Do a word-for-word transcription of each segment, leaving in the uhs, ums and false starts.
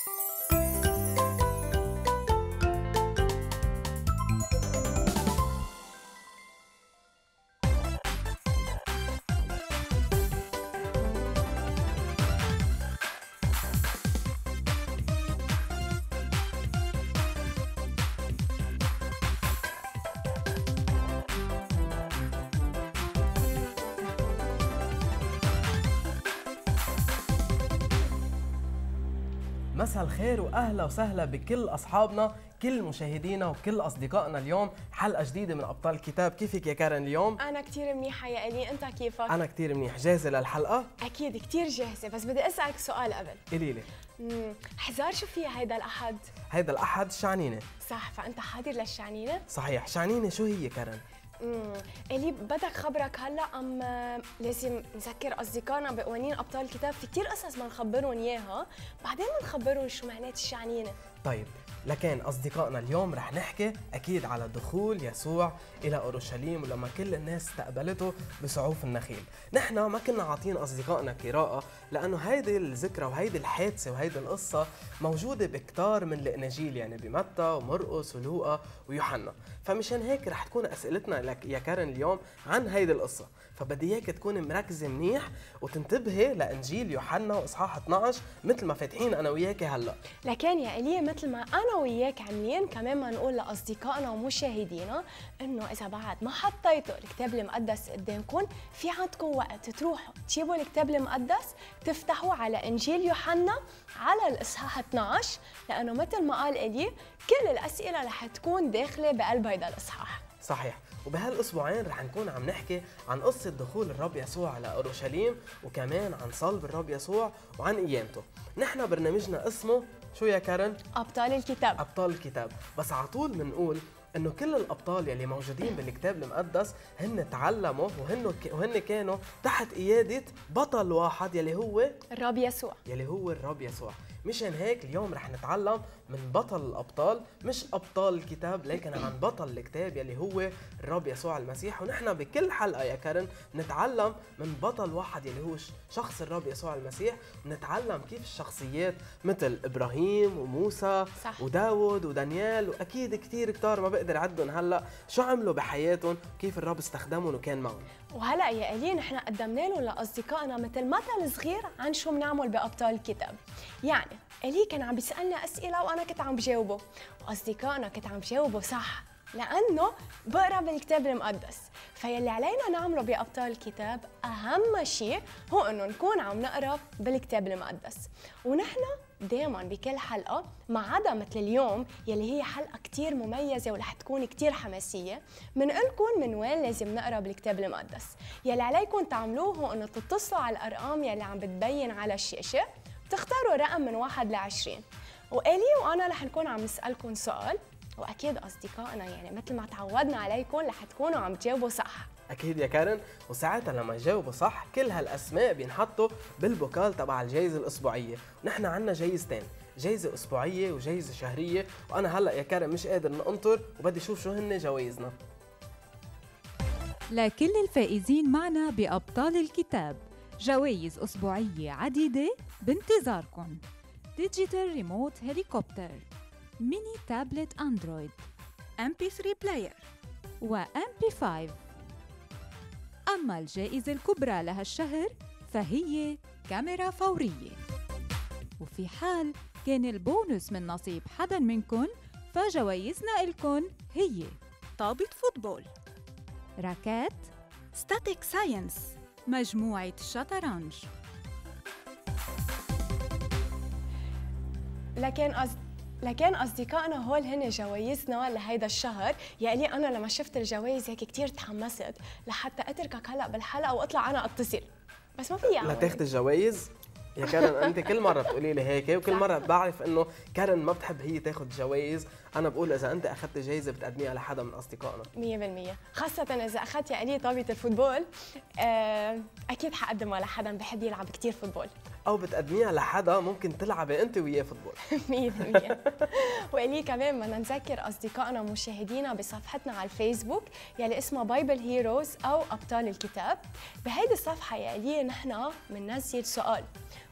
مساء الخير واهلا وسهلا بكل اصحابنا، كل مشاهدينا وكل اصدقائنا. اليوم حلقه جديده من ابطال الكتاب. كيفك يا كارن اليوم؟ انا كثير منيحه يا الي، انت كيفك؟ انا كثير منيح. جاهزه للحلقه؟ اكيد كثير جاهزه، بس بدي اسالك سؤال قبل. قولي لي. امم حزار شو فيها هيدا الاحد؟ هيدا الاحد شعنينه. صح، فانت حاضر للشعنينه؟ صحيح. شعنينه شو هي كارن؟ امم الي بدك خبرك هلا ام لازم نذكر اصدقائنا بقوانين ابطال الكتاب؟ في كثير قصص ما نخبرهم اياها، بعدين بنخبرهم شو معنات الشعنينه. طيب، لكن أصدقائنا اليوم رح نحكي أكيد على دخول يسوع إلى أورشليم ولما كل الناس استقبلته بسعوف النخيل. نحن ما كنا عاطين أصدقائنا قراءة لأنه هيدي الذكرى وهيدي الحادثة وهيدي القصة موجودة بكتار من الإناجيل، يعني بمتى ومرقس ولوقا ويوحنا. فمشان هيك رح تكون أسئلتنا لك يا كارن اليوم عن هيدي القصة، فبدي إياك تكون مركزة منيح وتنتبهي لإنجيل يوحنا وإصحاح اثنعش مثل ما فاتحين أنا وياك هلا. لكن يا الي مثل ما انا وياك عاملين كمان ما نقول لاصدقائنا ومشاهدينا انه اذا بعد ما حطيتوا الكتاب المقدس قدامكم، في عندكم وقت تروحوا تجيبوا الكتاب المقدس تفتحوا على انجيل يوحنا على الاصحاح اثنعش، لانه مثل ما قال الي كل الاسئله رح تكون داخله بقلب هيدا الاصحاح. صحيح. وبهالاسبوعين رح نكون عم نحكي عن قصة دخول الرب يسوع على اورشليم، وكمان عن صلب الرب يسوع وعن قيامته. نحن برنامجنا اسمه شو يا كارن؟ ابطال الكتاب. ابطال الكتاب، بس على طول بنقول انه كل الابطال يلي موجودين بالكتاب المقدس هن تعلموا وهن وهن كانوا تحت قيادة بطل واحد يلي هو الرب يسوع. يلي هو الرب يسوع. مشان هيك اليوم رح نتعلم من بطل الابطال، مش ابطال الكتاب لكن عن بطل الكتاب يلي هو الرب يسوع المسيح. ونحن بكل حلقه يا كارن نتعلم من بطل واحد يلي هو شخص الرب يسوع المسيح، ونتعلم كيف الشخصيات مثل ابراهيم وموسى صح. وداود ودانيال واكيد كثير كتار ما بقدر عدهم هلا شو عملوا بحياتهم، كيف الرب استخدمهم وكان معهم. وهلا يا الي نحن قدمنا لهم لاصدقائنا مثل مثل صغير عن شو بنعمل بابطال الكتاب. يعني الي كان عم بيسالنا اسئله وانا كنت عم بجاوبه، واصدقائنا كنت عم بجاوبه صح لانه بقرا بالكتاب المقدس. فيلي علينا نعمله بابطال الكتاب اهم شيء هو انه نكون عم نقرا بالكتاب المقدس. ونحن دائما بكل حلقه ما عدا مثل اليوم يلي هي حلقه كثير مميزه ورح تكون كثير حماسيه، بنقلكم من وين لازم نقرا بالكتاب المقدس. يلي عليكم تعملوه هو انه تتصلوا على الارقام يلي عم بتبين على الشاشه، بتختاروا رقم من واحد لعشرين، وإلي وأنا رح نكون عم نسألكم سؤال، وأكيد أصدقائنا يعني مثل ما تعودنا عليكم رح تكونوا عم تجاوبوا صح. اكيد يا كارن. وساعتها لما يجاوبوا صح كل هالاسماء بينحطوا بالبوكال تبع الجائزه الاسبوعيه. ونحن عنا جايزتين، جايزه اسبوعيه وجايزه شهريه، وانا هلا يا كارن مش قادر ننطر وبدي اشوف شو هن جوائزنا. لكل الفائزين معنا بابطال الكتاب جوائز أسبوعية عديدة بانتظاركم: ديجيتال ريموت هليكوبتر، ميني تابلت أندرويد، إم بي ثري بلاير و إم بي فايف. أما الجائزة الكبرى لهالشهر فهي كاميرا فورية. وفي حال كان البونس من نصيب حدا منكن فجوائزنا إلكن هي طابة فوتبول، راكات، ستاتيك ساينس، مجموعة الشطرنج. لكن أص... لكن أصدقائنا هول هن جوائزنا لهيدا الشهر. يعني أنا لما شفت الجوائز هيك كتير تحمست لحتى أتركك هلأ بالحلقة وأطلع أنا أتصل، بس ما في لا تاخذ الجوائز يا كارن. انت كل مره بتقولي لي هيك، وكل مره بعرف انه كارن ما بتحب هي تاخذ جوائز. انا بقول اذا انت اخذت جائزه بتقدميها لحدا من اصدقائنا مية بالمية، خاصة إذا أخذت يا إلي طابة الفوتبول. آه، أكيد حقدمها لحدا بحب يلعب كتير فوتبول، او بتقدميها لحدا ممكن تلعبي انت وياه فوتبول. مية بالمية. وإلي كمان بدنا نذكر أصدقائنا ومشاهدينا بصفحتنا على الفيسبوك يلي اسمها بايبل هيروز أو أبطال الكتاب. بهيدي الصفحة يا إلي نحن بننزل سؤال،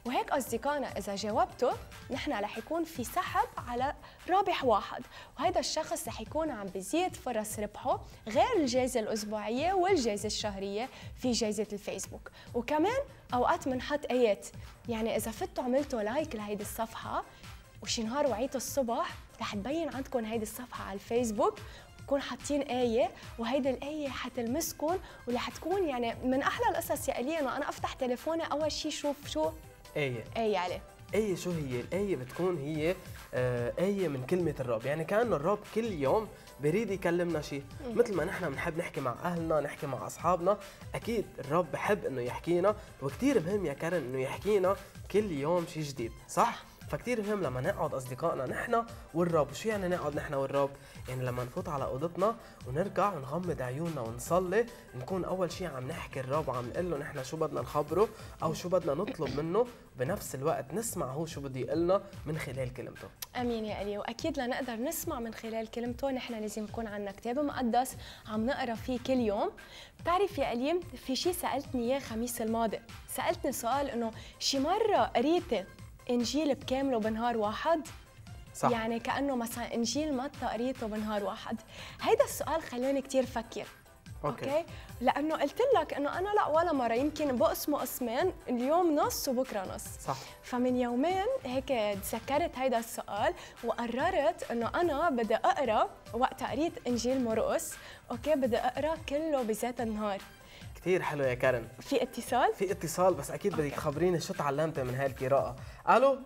وهيك أصدقائنا إذا جاوبتوا نحن رح يكون في سحب على رابح واحد، وهذا الشخص رح يكون عم بزيد فرص ربحه غير الجائزة الأسبوعية والجائزة الشهرية في جائزة الفيسبوك. وكمان أوقات بنحط آيات، يعني إذا فتوا عملتوا لايك لهيدي الصفحة وشي نهار وعيتوا الصبح رح تبين عندكم هيدي الصفحة على الفيسبوك، بكون حاطين آية وهيدي الآية حتلمسكم ورح تكون يعني من أحلى القصص يا إلي إنه أنا أفتح تليفوني أول شيء شوف شو آية. آية عليه. آية شو هي؟ الآية بتكون هي آه آية من كلمة الرب، يعني كأنه الرب كل يوم بريد يكلمنا شيء، مثل ما نحن بنحب نحكي مع أهلنا، نحكي مع أصحابنا، أكيد الرب بحب إنه يحكينا، وكتير مهم يا كارن إنه يحكينا كل يوم شيء جديد، صح؟ فكتير مهم لما نقعد أصدقائنا نحن والرب. وشو يعني نقعد نحن والرب؟ يعني لما نفوت على أوضتنا ونرجع ونغمض عيوننا ونصلي، نكون أول شيء عم نحكي الرب وعم نقول له نحن شو بدنا نخبره أو شو بدنا نطلب منه، بنفس الوقت نسمع هو شو بده يقلنا من خلال كلمته. امين يا الي. واكيد لنقدر نسمع من خلال كلمته نحن لازم يكون عندنا كتاب مقدس عم نقرا فيه كل يوم. بتعرف يا الي في شيء سالتني اياه الخميس الماضي، سالتني سؤال انه شي مره قريتي انجيل بكامله بنهار واحد؟ صح. يعني كانه مثلا انجيل متى قريته بنهار واحد. هيدا السؤال خلاني كثير فكر. أوكي. اوكي، لانه قلت لك انه انا لا ولا مره، يمكن بقسمه قسمين، اليوم نص وبكره نص. صح. فمن يومين هيك تذكرت هيدا السؤال وقررت انه انا بدي اقرا، وقت قريت انجيل مرقس اوكي بدي اقرا كله بذات النهار. كثير حلو يا كارن. في اتصال؟ في اتصال، بس اكيد بدك تخبريني شو تعلمتي من هاي القراءة. الو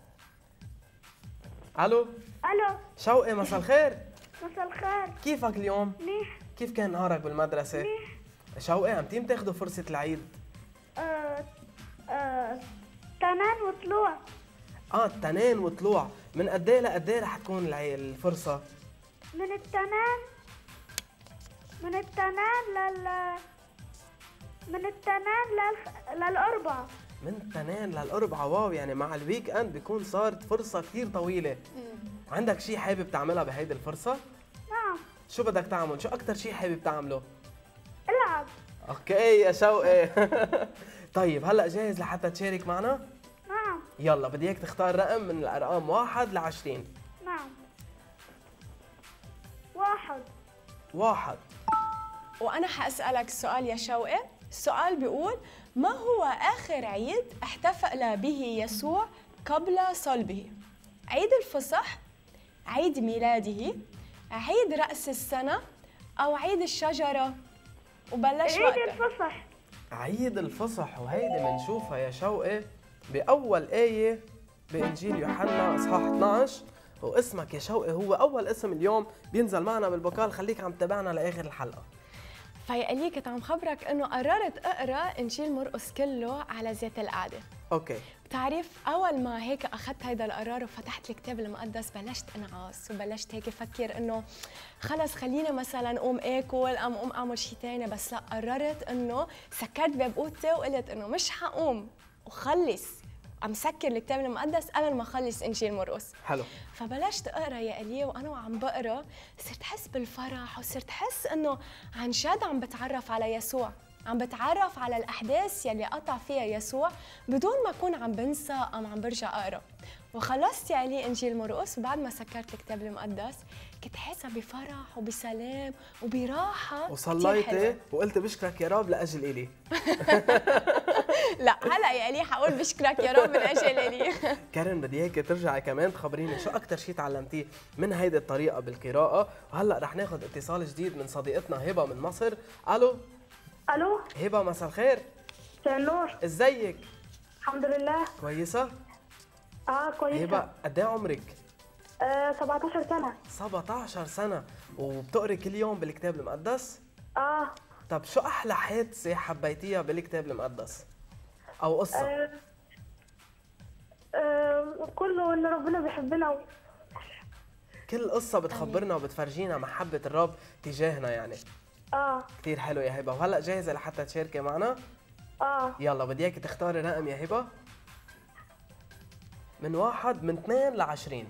الو الو، شوقي، مساء الخير. مساء الخير. كيفك اليوم؟ منيح. كيف كان نهارك بالمدرسة؟ منيح. شوقي، عم تيم تاخذوا فرصة العيد؟ آه آه تنان وطلوع. اه التنين وطلوع، من قد ايه لقد ايه رح تكون العي- الفرصة؟ من التنان من التنان لل من التنان لل... للأربعة. من التنين للأربعة. واو، يعني مع الويك اند بيكون صارت فرصة كثير طويلة. عندك شيء حابب تعملها بهيدي الفرصة؟ نعم. شو بدك تعمل؟ شو أكثر شيء حابب تعمله؟ العب. اوكي يا شوقي. طيب هلا جاهز لحتى تشارك معنا؟ نعم. يلا بدي اياك تختار رقم من الأرقام واحد لعشرين. نعم. واحد. واحد. وانا حاسالك سؤال يا شوقي. السؤال بيقول ما هو اخر عيد احتفل به يسوع قبل صلبه؟ عيد الفصح، عيد ميلاده، عيد رأس السنة، أو عيد الشجرة؟ وبلش عيد وقتك. الفصح. عيد الفصح، وهيدي منشوفها يا شوقي بأول آية بإنجيل يوحنا إصحاح اثنعش، واسمك يا شوقي هو أول اسم اليوم بينزل معنا بالبوكال. خليك عم تتابعنا لآخر الحلقة. فيقلي كنت عم خبرك انه قررت اقرا انجيل مرقس كله على ذات القعده. اوكي. بتعرف اول ما هيك اخذت هيدا القرار وفتحت الكتاب المقدس بلشت انعاس وبلشت هيك افكر انه خلص خليني مثلا اقوم اكل ام اقوم اعمل شيء ثاني، بس لا قررت انه سكرت باب اوضتي وقلت انه مش حقوم وخلص عم سكر الكتاب المقدس قبل ما اخلص انجيل مرقس. حلو. فبلشت اقرا يا الي، وانا وعم بقرا صرت احس بالفرح وصرت احس انه عن جد عم بتعرف على يسوع، عم بتعرف على الاحداث يلي قطع فيها يسوع بدون ما اكون عم بنسى ام عم برجع اقرا. وخلصت يا الي انجيل مرقس، وبعد ما سكرت الكتاب المقدس كنت حاسه بفرح وبسلام وبراحه. وصليتي وقلت بشكرك يا رب لاجل الي. لا هلا يا الي حقول بشكرك يا رب من اجل الي. كارن بدي اياك ترجعي كمان تخبريني شو اكثر شيء تعلمتيه من هيدي الطريقه بالقراءه. وهلا رح ناخذ اتصال جديد من صديقتنا هبه من مصر. الو الو. هبه، مساء الخير. مساء النور. ازيك؟ الحمد لله. كويسه؟ اه كويسة. هبه قد ايه عمرك؟ آه سبعتاشر سنة. سبعتاشر سنه، وبتقري كل يوم بالكتاب المقدس؟ اه. طب شو احلى حادثه حبيتيها بالكتاب المقدس او قصه؟ آه. آه كله ان ربنا بيحبنا و... كل قصه بتخبرنا وبتفرجينا محبه الرب تجاهنا يعني. اه. كثير حلو يا هبه. وهلا جاهزه لحتى تشاركي معنا؟ اه. يلا بدي اياك تختاري رقم يا هبه من واحد من اثنين لعشرين.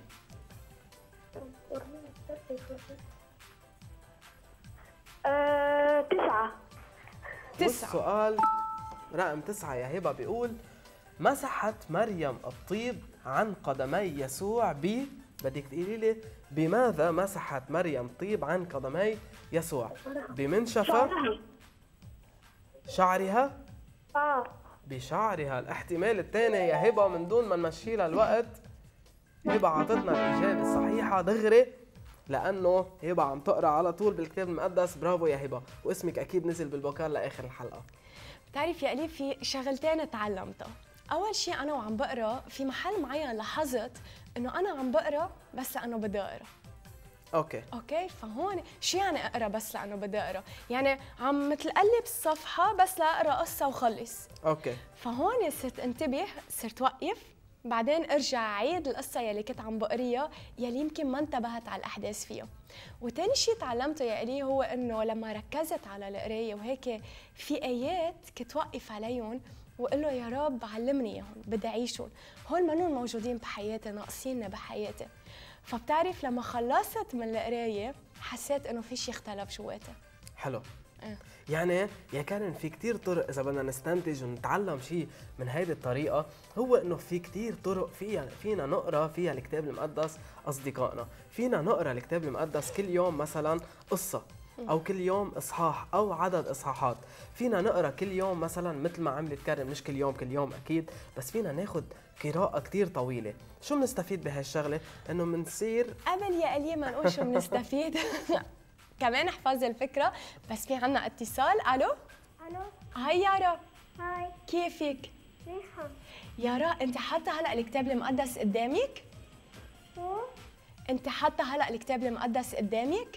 آه، تسعة. تسعة. والسؤال رقم تسعة يا هبه بيقول مسحت مريم الطيب عن قدمي يسوع ب بدك تقولي لي بماذا مسحت مريم طيب عن قدمي يسوع؟ بمنشفة؟ شعرها. شعرها؟ اه بشعرها. الاحتمال الثاني يا هبة من دون ما نمشي لها الوقت، هبة عطتنا الإجابة الصحيحة دغري، لأنه هبة عم تقرأ على طول بالكتاب المقدس. برافو يا هبة، واسمك أكيد نزل بالبوكال لآخر الحلقة. بتعرف يا أليف في شغلتين تعلمتها. أول شيء أنا وعم بقرأ في محل معين لاحظت إنه أنا عم بقرأ بس لأنه بدي أقرأ. أوكي اوكي، فهون شو يعني اقرا بس لانه بدي اقرا؟ يعني عم مثل قلب الصفحه بس لاقرا قصه وخلص. أوكي فهون صرت انتبه، صرت وقف، بعدين ارجع عيد القصه يلي كنت عم بقريها يلي يمكن ما انتبهت على الاحداث فيها. وتاني شيء تعلمته يا الي هو انه لما ركزت على القرايه وهيك في ايات كنت وقف عليهم وقول له يا رب علمني اياهم، بدي اعيشهم، هول منهم موجودين بحياتي، ناقصين بحياتي. فبتعرف لما خلصت من القرايه حسيت انه في شيء اختلف جواتي. حلو. أه. يعني يا كارن في كتير طرق إذا بدنا نستنتج ونتعلم شيء من هيدي الطريقة، هو إنه في كتير طرق فيها فينا نقرأ فيها الكتاب المقدس أصدقائنا. فينا نقرأ الكتاب المقدس كل يوم مثلا قصة، أو كل يوم إصحاح أو عدد إصحاحات. فينا نقرأ كل يوم مثلا مثل ما عملت كارن، مش كل يوم كل يوم أكيد، بس فينا ناخد قراءة كتير طويلة. شو بنستفيد بهالشغلة؟ إنه منصير قبل يا الي ما نقول شو بنستفيد كمان احفظ الفكره، بس في عنا اتصال. الو الو هاي يارا، هاي كيفك؟ منيحة. يارا انت حاطه هلا الكتاب المقدس قدامك؟ شو؟ انت حاطه هلا الكتاب المقدس قدامك؟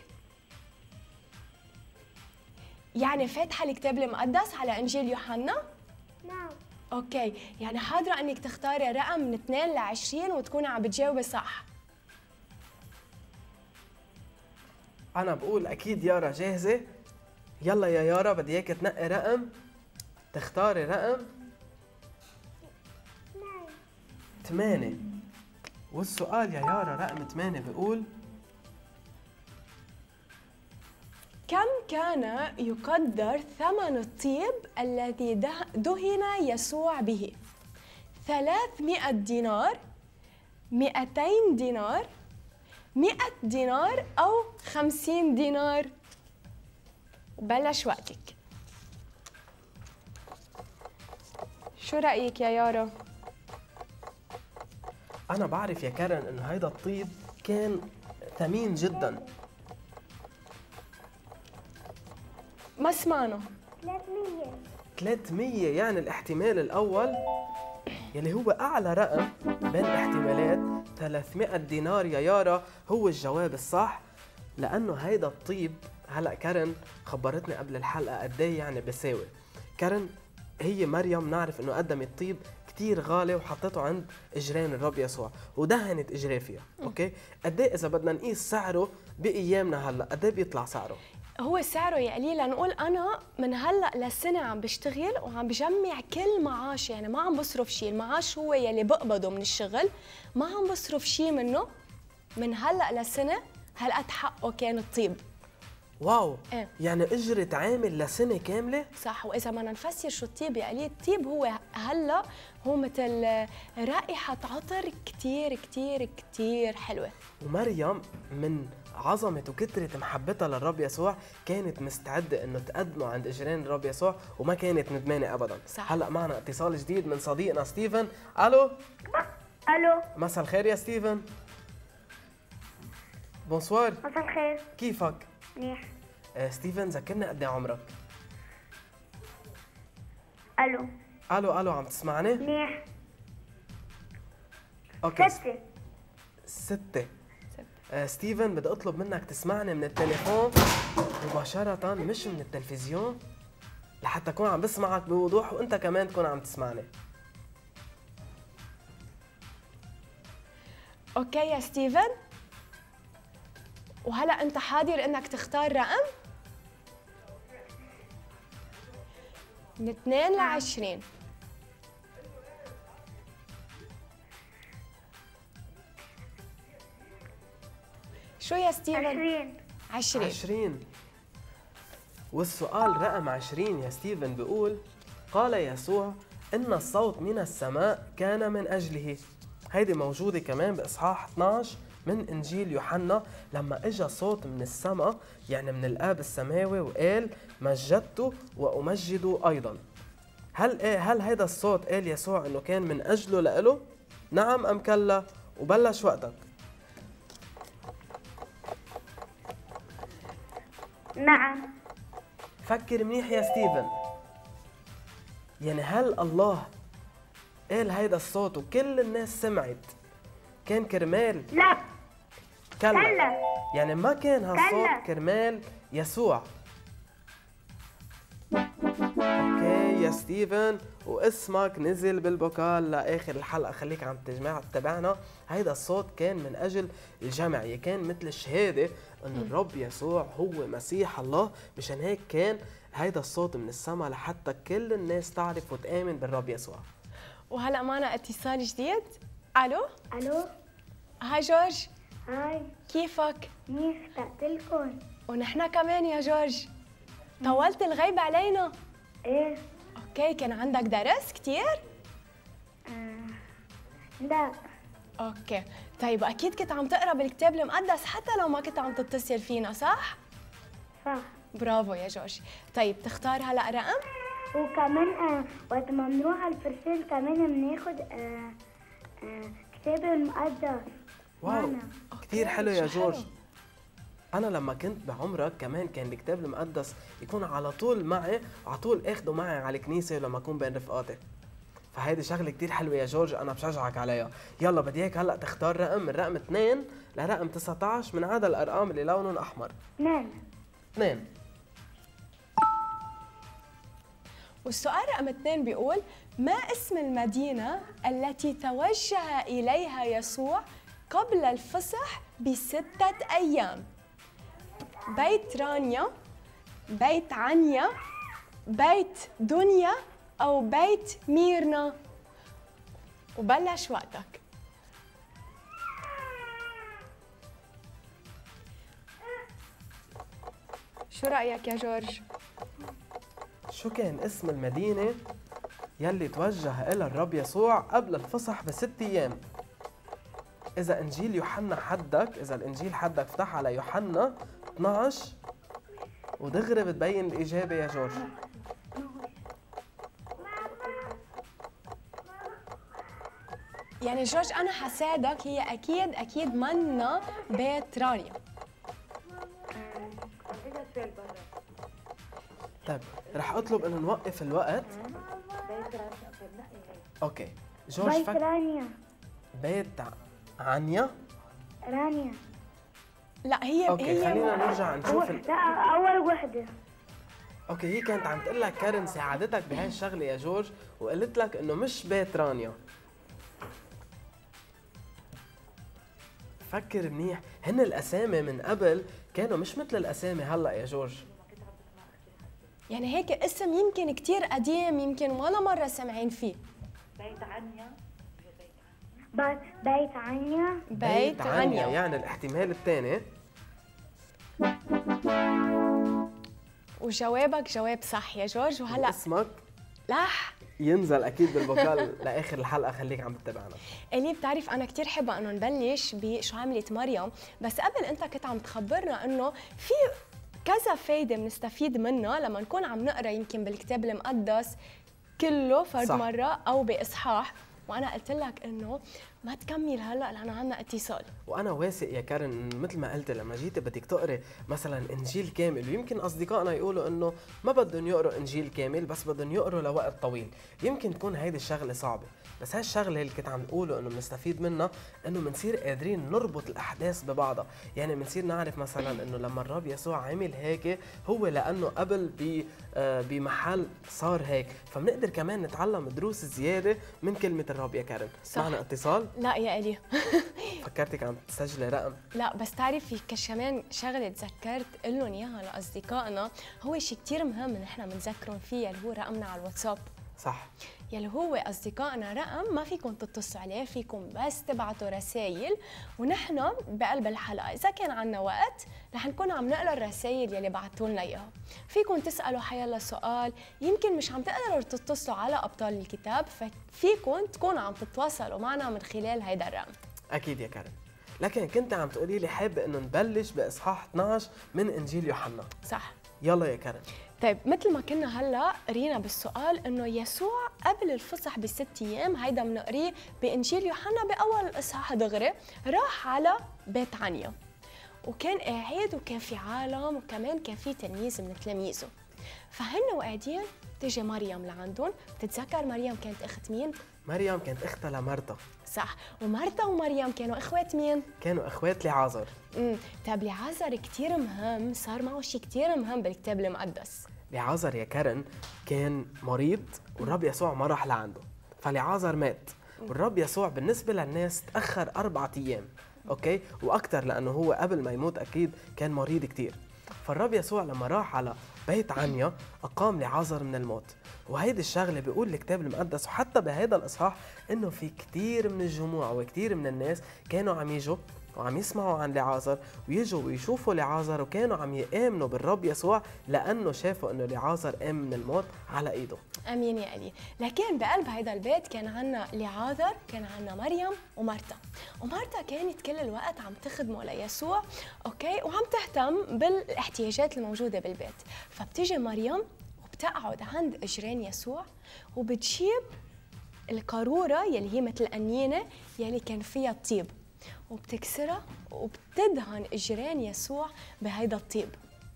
يعني فاتحه الكتاب المقدس على انجيل يوحنا؟ نعم. اوكي، يعني حاضره انك تختاري رقم من اثنين ل عشرين وتكوني عم بتجاوبي صح. أنا بقول أكيد يارا جاهزة. يلا يا يارا بدي إياك تنقي رقم، تختاري رقم نعم. ثمانية. والسؤال يا يارا رقم ثمانية بيقول كم كان يقدر ثمن الطيب الذي ده- دهن يسوع به؟ ثلاثمائة دينار، مئتين دينار، مئة دينار أو خمسين دينار؟ بلش وقتك. شو رأيك يا يارا؟ أنا بعرف يا كارن إنه هيدا الطيب كان ثمين جدا. ما سمعنا. ثلاثمية. ثلاثمية، يعني الاحتمال الأول يلي هو أعلى رقم بين الاحتمالات ثلاثمائة دينار يا يارا هو الجواب الصح، لأنه هيدا الطيب هلأ كارن خبرتني قبل الحلقة قد ايه يعني بيساوي. كارن هي مريم نعرف إنه قدمت طيب كتير غالي وحطته عند إجرين الرب يسوع ودهنت إجريه فيها، أوكي؟ قد ايه إذا بدنا نقيس سعره بأيامنا هلأ قد ايه بيطلع سعره؟ هو سعره يا قليل، لنقول انا من هلا لسنه عم بشتغل وعم بجمع كل معاشي، يعني ما عم بصرف شيء، المعاش هو يلي بقبضه من الشغل، ما عم بصرف شيء منه. من هلا لسنه هالقد حقه كان الطيب. واو. إيه. يعني اجرة عامل لسنة كاملة؟ صح. واذا بدنا نفسر شو الطيب يا قليل، الطيب هو هلا هو مثل رائحه عطر كتير كتير كتير حلوه. ومريم من عظمة وكثرة محبتها للرب يسوع كانت مستعدة انه تقدمه عند اجرين الرب يسوع وما كانت ندمانة ابدا. صح. هلا معنا اتصال جديد من صديقنا ستيفن. الو الو مساء الخير يا ستيفن. بونسوار، مساء الخير. كيفك؟ منيح. آه ستيفن ذكرنا قد ايه عمرك؟ الو الو الو عم تسمعني؟ منيح. اوكي. ستة. ستة. آه ستيفن بدي اطلب منك تسمعني من التليفون مباشرة مش من التلفزيون، لحتى اكون عم بسمعك بوضوح وانت كمان تكون عم تسمعني. اوكي يا ستيفن، وهلا انت حاضر انك تختار رقم من اثنين لعشرين. شو يا ستيفن؟ عشرين. عشرين. عشرين. والسؤال رقم عشرين يا ستيفن بيقول قال يسوع إن الصوت من السماء كان من أجله. هيدي موجودة كمان بإصحاح اثنعش من إنجيل يوحنا، لما إجا صوت من السماء يعني من الآب السماوي وقال مجدته وأمجده أيضا. هل إيه هل هيدا الصوت قال يسوع إنه كان من أجله لإله؟ نعم أم كلا؟ وبلش وقتك. نعم. فكر منيح يا ستيفن. يعني هل الله قال هيدا الصوت وكل الناس سمعت كان كرمال؟ لا. كلا. كلا. يعني ما كان هالصوت كلا. كرمال يسوع. اوكي يا ستيفن، واسمك نزل بالبوكال لاخر الحلقه، خليك عم تجمع تتابعنا. هيدا الصوت كان من اجل الجمعيه، كان مثل الشهاده انه الرب يسوع هو مسيح الله، مشان هيك كان هيدا الصوت من السماء لحتى كل الناس تعرف وتآمن بالرب يسوع. وهلا معنا اتصال جديد. الو. الو. هاي جورج، هاي. كيفك؟ منيح، اشتقت لكم. ونحن كمان يا جورج. طولت الغيب علينا. ايه. اوكي، كان عندك درس كتير؟ آه. لا. اوكي، طيب اكيد كنت عم تقرا بالكتاب المقدس حتى لو ما كنت عم تتصل فينا، صح؟ صح. برافو يا جورج. طيب تختار هلا رقم؟ وكمان آه وقت ما بنروح على الفرسان كمان بناخد آه آه كتاب المقدس. واو، معنا. كثير حلو يا شو جورج. حلو. أنا لما كنت بعمرك كمان كان الكتاب المقدس يكون على طول معي، على طول آخده معي على الكنيسة لما أكون بين رفقاتي. فهيدي شغلة كتير حلوة يا جورج، أنا بشجعك عليها. يلا بدي إياك هلأ تختار رقم من رقم اثنين لرقم تسعة عشر من عدد الأرقام اللي لونهم أحمر. اثنين. اثنين. والسؤال رقم اثنين بيقول: ما اسم المدينة التي توجه إليها يسوع قبل الفصح بستة أيام؟ بيت رانيا، بيت عنيا، بيت دنيا، أو بيت ميرنا؟ وبلش وقتك. شو رأيك يا جورج؟ شو كان اسم المدينة يلي توجه إلى الرب يسوع قبل الفصح بست أيام؟ إذا إنجيل يوحنا حدك، إذا الإنجيل حدك افتح على يوحنا اثنعش ودغري بتبين الإجابة يا جورج. يعني جورج أنا حساعدك، هي أكيد أكيد منا بيت رانيا. طيب رح أطلب إنه نوقف الوقت. أوكي جورج بيت فك... رانيا. بيت عنيا. رانيا. لا هي أوكي هي خلينا نرجع نشوف ال... لا، أول وحدة. اوكي هي كانت عم تقول لك كارن ساعدتك بهاي الشغله يا جورج، وقالت لك انه مش بيت رانيا. فكر منيح، هن الاسامي من قبل كانوا مش مثل الاسامي هلا يا جورج. يعني هيك اسم يمكن كتير قديم، يمكن ولا مرة سمعين فيه. بيت عنيا. بيت بيت عنيا. بيت عنيا. يعني الاحتمال الثاني. وجوابك جواب صح يا جورج. وهلا اسمك لح ينزل اكيد بالبوكال لاخر الحلقه، خليك عم تتابعنا. الي بتعرف انا كتير حابه انه نبلش بشو عملت مريم، بس قبل انت كنت عم تخبرنا انه في كذا فايده بنستفيد منها لما نكون عم نقرا يمكن بالكتاب المقدس كله فرد صح. مره او باصحاح، وانا قلت لك انه ما تكمل هلا لانه عندنا اتصال. وانا واثق يا كارن إنه مثل ما قلت لما جيتي بدك تقري مثلا انجيل كامل، ويمكن اصدقائنا يقولوا انه ما بدهم يقروا انجيل كامل بس بدهم يقروا لوقت طويل، يمكن تكون هيدي الشغله صعبه، بس هاي الشغله اللي كنت عم نقوله انه بنستفيد منها انه بنصير قادرين نربط الاحداث ببعضها، يعني بنصير نعرف مثلا انه لما الرب يسوع عمل هيك هو لانه قبل ب بمحل صار هيك، فبنقدر كمان نتعلم دروس زياده من كلمه الرب يا كارن. صح. معنا اتصال؟ لا يا الي فكرتك عم تسجلي رقم. لا بس تعرفي كمان شغله تذكرت لهم اياها لاصدقائنا، هو شيء كثير مهم نحن بنذكرهم فيها اللي هو رقمنا على الواتساب. صح. يلي هو أصدقائنا رقم ما فيكم تتصلوا عليه، فيكم بس تبعتوا رسائل ونحن بقلب الحلقة إذا كان عنا وقت رح نكون عم نقرأ الرسائل يلي بعتوا لنا إياها. فيكم تسألوا حيلا سؤال، يمكن مش عم تقدروا تتصلوا على أبطال الكتاب، ففيكم تكونوا عم تتواصلوا معنا من خلال هيدا الرقم. اكيد يا كارن. لكن كنت عم تقولي لي حابه انه نبلش باصحاح اثنعش من انجيل يوحنا. صح. يلا يا كارن. طيب مثل ما كنا هلا قرينا بالسؤال انه يسوع قبل الفصح بست ايام، هيدا بنقريه بانجيل يوحنا باول الاصحاح دغري، راح على بيت عنيا وكان قاعد وكان في عالم وكمان كان في تلميذ من تلاميذه. فهن وقاعدين تجي مريم لعندهم. بتتذكر مريم كانت اخت مين؟ مريم كانت اختها لمرتا. صح. ومرتا ومريم كانوا اخوات مين؟ كانوا اخوات لعازر. امم طيب لعازر كثير مهم، صار معه شيء كثير مهم بالكتاب المقدس. لعازر يا كارن كان مريض والرب يسوع ما راح لعنده، فلعازر مات، والرب يسوع بالنسبه للناس تاخر اربعة ايام، اوكي، واكثر لانه هو قبل ما يموت اكيد كان مريض كثير. فالرب يسوع لما راح على بيت عنيا اقام لعازر من الموت. وهيدي الشغله بيقول الكتاب المقدس وحتى بهذا الاصحاح انه في كثير من الجموع وكثير من الناس كانوا عم يجوا وعم يسمعوا عن لعازر ويجوا ويشوفوا لعازر، وكانوا عم يآمنوا بالرب يسوع لانه شافوا انه لعازر قام من الموت على ايده. امين يا علي. لكن بقلب هيدا البيت كان عنا لعازر، كان عنا مريم ومرتا. ومرتا كانت كل الوقت عم تخدمه ليسوع، اوكي، وعم تهتم بالاحتياجات الموجوده بالبيت. فبتيجي مريم وبتقعد عند اجرين يسوع وبتجيب القاروره يلي هي مثل قنينه يلي كان فيها الطيب، وبتكسرها وبتدهن اجرين يسوع بهيدا الطيب.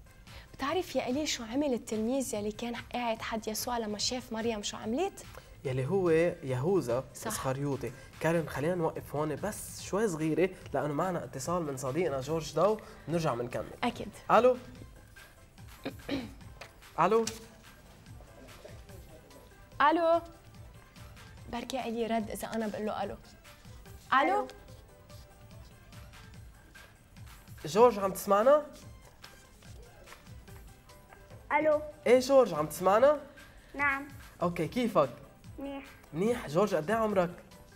بتعرف يا إلي شو عمل التلميذ يلي كان قاعد حد يسوع لما شاف مريم شو عملت؟ يلي هو يهوذا اسخريوطي. كارن خلينا نوقف هون بس شوي صغيره لانه معنا اتصال من صديقنا جورج داو، بنرجع بنكمل. اكيد. الو الو الو بركي يا إلي رد اذا انا بقول له الو. الو جورج عم تسمعنا؟ الو. ايه جورج عم تسمعنا؟ نعم. اوكي، كيفك؟ منيح. منيح. جورج قد ايه عمرك؟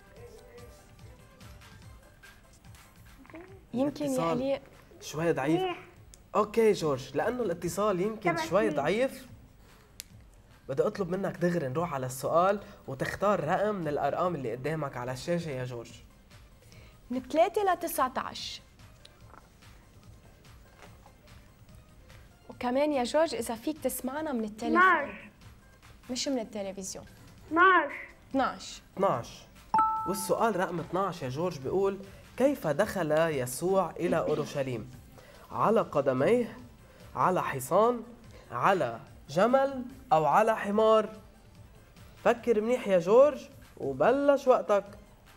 يمكن يا الاتصال إلي شوي ضعيف. منيح. اوكي جورج، لانه الاتصال يمكن سبع شوي سنين. ضعيف بدي اطلب منك دغري نروح على السؤال وتختار رقم من الارقام اللي قدامك على الشاشه يا جورج. من ثلاثة ل تسعة عشر. وكمان يا جورج اذا فيك تسمعنا من التليفون اثنعش. مش من التلفزيون. اثنعش. اثنعش. اثنعش. والسؤال رقم اثنعش يا جورج بيقول: كيف دخل يسوع إلى أورشليم؟ على قدميه، على حصان، على جمل، أو على حمار؟ فكر منيح يا جورج وبلش وقتك.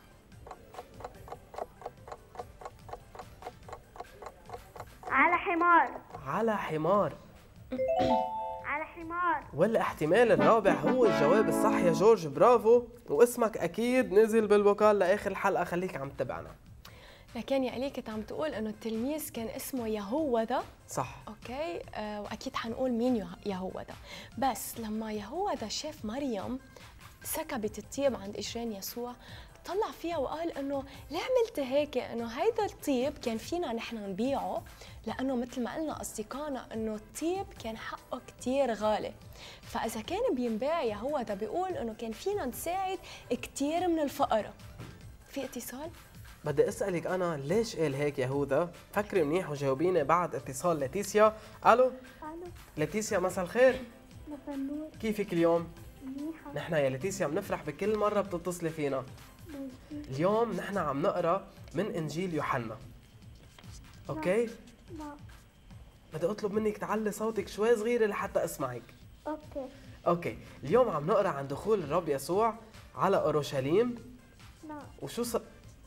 على حمار. على حمار. على حمار. والاحتمال الرابع هو الجواب الصح يا جورج، برافو. واسمك أكيد نزل بالوكال لآخر الحلقة، خليك عم تتابعنا. لكن يا إلي كنت عم تقول انه التلميذ كان اسمه يهوذا. صح. اوكي، آه واكيد حنقول مين يه- يهوذا. بس لما يهوذا شاف مريم سكبت الطيب عند اجرين يسوع، طلع فيها وقال انه ليه عملت هيك؟ انه هيدا الطيب كان فينا نحن نبيعه، لانه مثل ما قلنا اصدقائنا انه الطيب كان حقه كتير غالي. فاذا كان بينباع يهوذا بيقول انه كان فينا نساعد كتير من الفقراء. في اتصال؟ بدي اسالك انا ليش قال هيك يهوذا؟ فكري منيح وجاوبيني بعد اتصال ليتيسيا. الو الو. ليتيسيا، مساء الخير، مساء النور. كيفك اليوم؟ منيحة. نحن يا ليتيسيا بنفرح بكل مره بتتصلي فينا. ماشي. اليوم نحن عم نقرا من انجيل يوحنا. اوكي؟ نعم. بدي اطلب منك تعلي صوتك شوي صغيره لحتى اسمعك. اوكي. اوكي، اليوم عم نقرا عن دخول الرب يسوع على اورشليم. نعم. وشو صار؟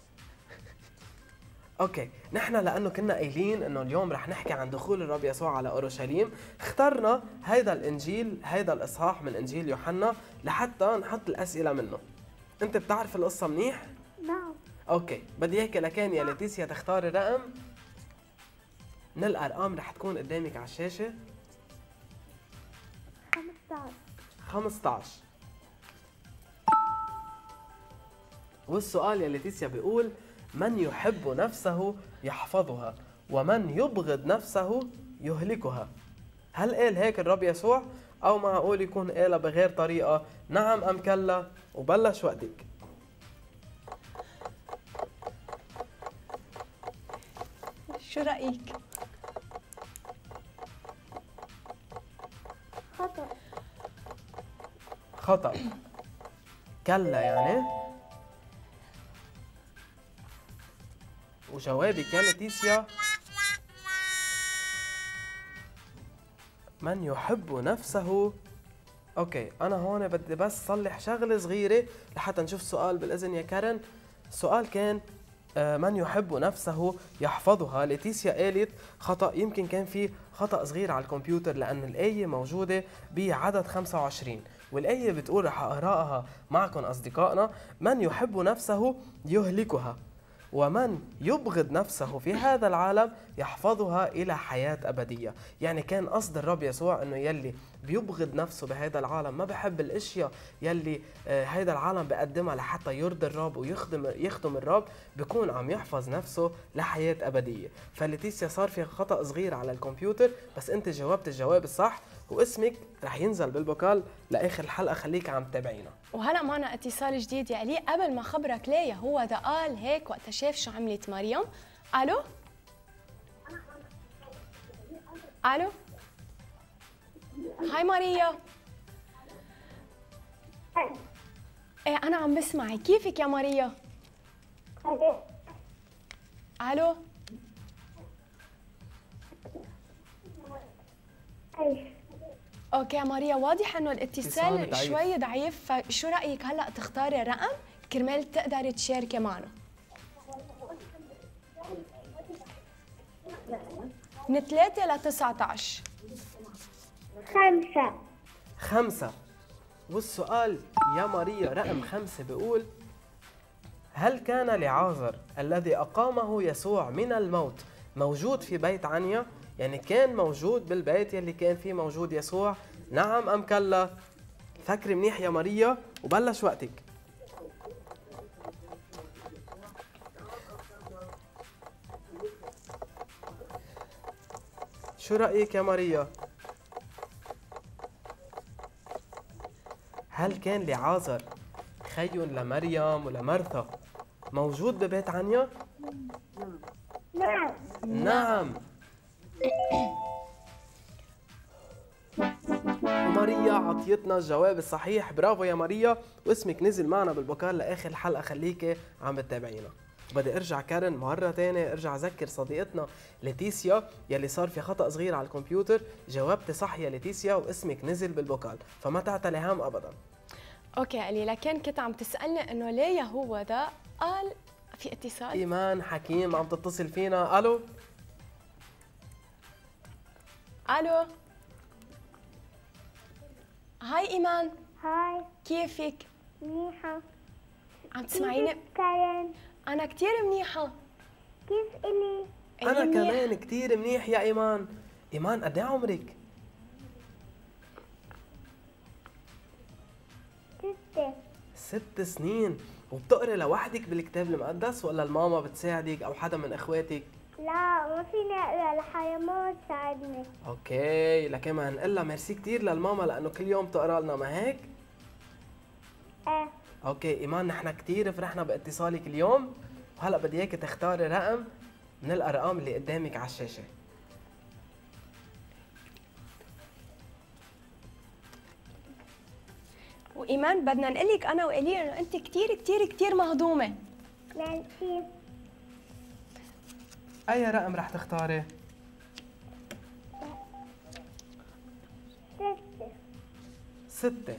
اوكي، نحن لانه كنا قايلين انه اليوم رح نحكي عن دخول الرب يسوع على اورشليم، اخترنا هيدا الانجيل، هيدا الاصحاح من انجيل يوحنا لحتى نحط الاسئله منه. انت بتعرف القصه منيح؟ نعم. اوكي، بدي اياك لكان يا ليتيسيا تختاري رقم من الارقام رح تكون قدامك على الشاشه. خمسة عشر. خمسة عشر. والسؤال يا ليتيسيا بيقول من يحب نفسه يحفظها ومن يبغض نفسه يهلكها. هل قال هيك الرب يسوع أو معقول يكون قالها بغير طريقة؟ نعم أم كلا؟ وبلش وقتك. شو رأيك؟ خطأ. خطأ. كلا يعني؟ وجوابك يا ليتيسيا من يحب نفسه. اوكي انا هون بدي بس صلح شغله صغيره لحتى نشوف السؤال بالاذن يا كارن. السؤال كان آه، من يحب نفسه يحفظها. ليتيسيا قالت خطأ. يمكن كان في خطأ صغير على الكمبيوتر لأن الآية موجودة بعدد خمسة وعشرين والآية بتقول رح أقرأها معكم أصدقائنا. من يحب نفسه يهلكها ومن يبغض نفسه في هذا العالم يحفظها إلى حياة أبدية. يعني كان قصد الرب يسوع أنه يلي بيبغض نفسه بهذا العالم، ما بحب الاشياء يلي آه هذا العالم بقدمها لحتى يرضي الرب ويخدم يخدم الرب، بيكون عم يحفظ نفسه لحياة أبدية. فليتيسيا صار في خطأ صغير على الكمبيوتر، بس أنت جاوبت الجواب الصح واسمك رح ينزل بالبوكال لآخر الحلقة. خليك عم تتابعينا. وهلا معنا اتصال جديد يا علي. قبل ما خبرك ليه هو ده قال هيك وقت شاف شو عملت مريم. الو الو هاي ماريا. ايه انا عم بسمعك. كيفك يا ماريا؟ الو اوكي يا ماريا، واضح انه الاتصال ضعيف. شوي ضعيف، فشو رايك هلا تختاري رقم كرمال تقدري تشاركي معنا؟ من ثلاثة ل تسعة عشر. خمسة. خمسة. والسؤال يا ماريا رقم خمسة بيقول هل كان لعازر الذي أقامه يسوع من الموت موجود في بيت عنيا؟ يعني كان موجود بالبيت يلي كان فيه موجود يسوع، نعم أم كلا؟ فكري منيح يا ماريا وبلش وقتك. شو رأيك يا ماريا؟ هل كان لعازر خي لمريم ولمرثا موجود ببيت عنيا؟ نعم. نعم. وماريا عطيتنا الجواب الصحيح. برافو يا ماريا، واسمك نزل معنا بالبوكال لاخر الحلقه. خليكي عم بتتابعينا. بدي ارجع كارن مره ثانيه ارجع اذكر صديقتنا ليتيسيا يلي صار في خطا صغير على الكمبيوتر. جاوبتي صح يا ليتيسيا واسمك نزل بالبوكال، فما تعتلي هم ابدا. اوكي علي، لكن كنت عم تسالني انه ليه هو ده قال في اتصال. ايمان حكيم عم تتصل فينا. الو الو هاي ايمان. هاي. كيفك؟ منيحة. عم تسمعيني؟ كيفك كارين؟ انا كثير منيحه. كيف إلي؟ انا إلي منيح. كمان كثير منيح يا ايمان. ايمان قد ايه عمرك؟ ستة. ست سنين. وبتقري لوحدك بالكتاب المقدس ولا الماما بتساعدك او حدا من اخواتك؟ لا ما فيني أقرأ لحالي، ماما تساعدني. اوكي، لكن ما هنقول لها ميرسي كثير للماما لانه كل يوم بتقرا لنا، ما هيك؟ ايه. اوكي ايمان، نحن كثير فرحنا باتصالك اليوم، وهلا بدي اياكي تختاري رقم من الارقام اللي قدامك على الشاشه. وايمان بدنا نقول لك انا وإلي انه انت كثير كثير كثير مهضومه. ميرسي. اي رقم رح تختاري؟ ستة. ستة.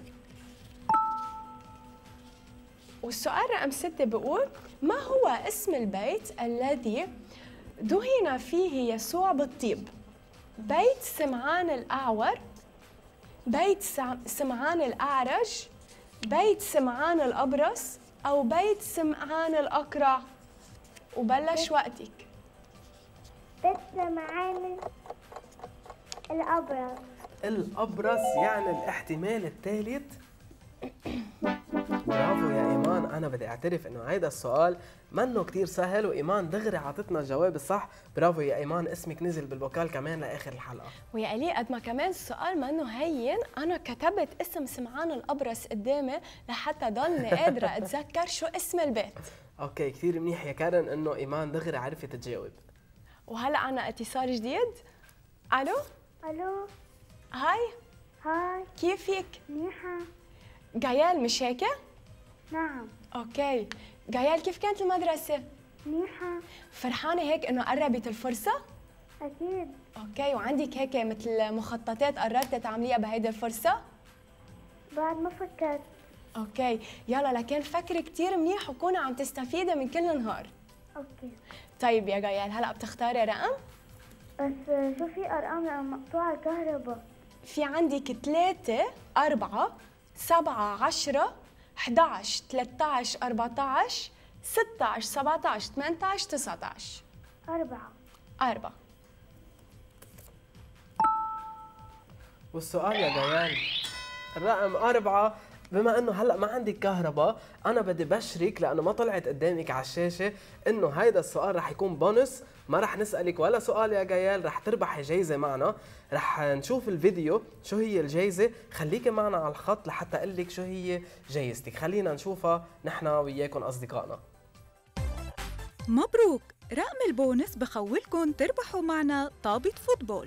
والسؤال رقم ستة بيقول ما هو اسم البيت الذي دهن فيه يسوع بالطيب؟ بيت سمعان الأعور، بيت سمعان الأعرج، بيت سمعان الأبرص، أو بيت سمعان الأقرع؟ وبلش وقتك. بس معانا الأبرص. الأبرص يعني الاحتمال الثالث. برافو يا إيمان، هلا انا بدي اعترف انه هيدا السؤال منه كتير سهل، وايمان دغري عطتنا الجواب الصح. برافو يا ايمان، اسمك نزل بالبوكال كمان لاخر الحلقه. ويا الي قد ما كمان السؤال منه هين، انا كتبت اسم سمعان الابرص قدامي لحتى ضلني قادره اتذكر شو اسم البيت. اوكي كثير منيح يا كارن انه ايمان دغري عرفت تجاوب. وهلا عنا اتصال جديد. الو الو. هاي هاي. كيفك؟ منيحة. جايال مش هيك؟ نعم. اوكي جايال، كيف كانت المدرسة؟ منيحة. فرحانة هيك انه قربت الفرصة؟ أكيد. اوكي، وعندك هيك مثل مخططات قررتي تعمليها بهيدي الفرصة؟ بعد ما فكرت. اوكي، يلا لكن فكري كثير منيح وكوني عم تستفيدي من كل نهار. أوكي. طيب يا جايال، هلا بتختاري رقم؟ بس شو في أرقام لما مقطوعة الكهرباء؟ في عندك ثلاثة، أربعة، سبعة، عشرة، إحدى عشر، ثلاثة عشر، أربعة عشر، ستة عشر، سبعة عشر، ثمانية عشر، تسعة عشر. أربعة. أربعة. والسؤال يا جيال الرقم أربعة. بما انه هلا ما عندك كهرباء، انا بدي بشرك لانه ما طلعت قدامك على الشاشه انه هيدا السؤال رح يكون بونس، ما رح نسالك ولا سؤال يا جيال، رح تربحي جايزه معنا. رح نشوف الفيديو شو هي الجايزه، خليكي معنا على الخط لحتى اقول لك شو هي جايزتك. خلينا نشوفها نحن وياكم اصدقائنا. مبروك، رقم البونس بخولكم تربحوا معنا طابة فوتبول.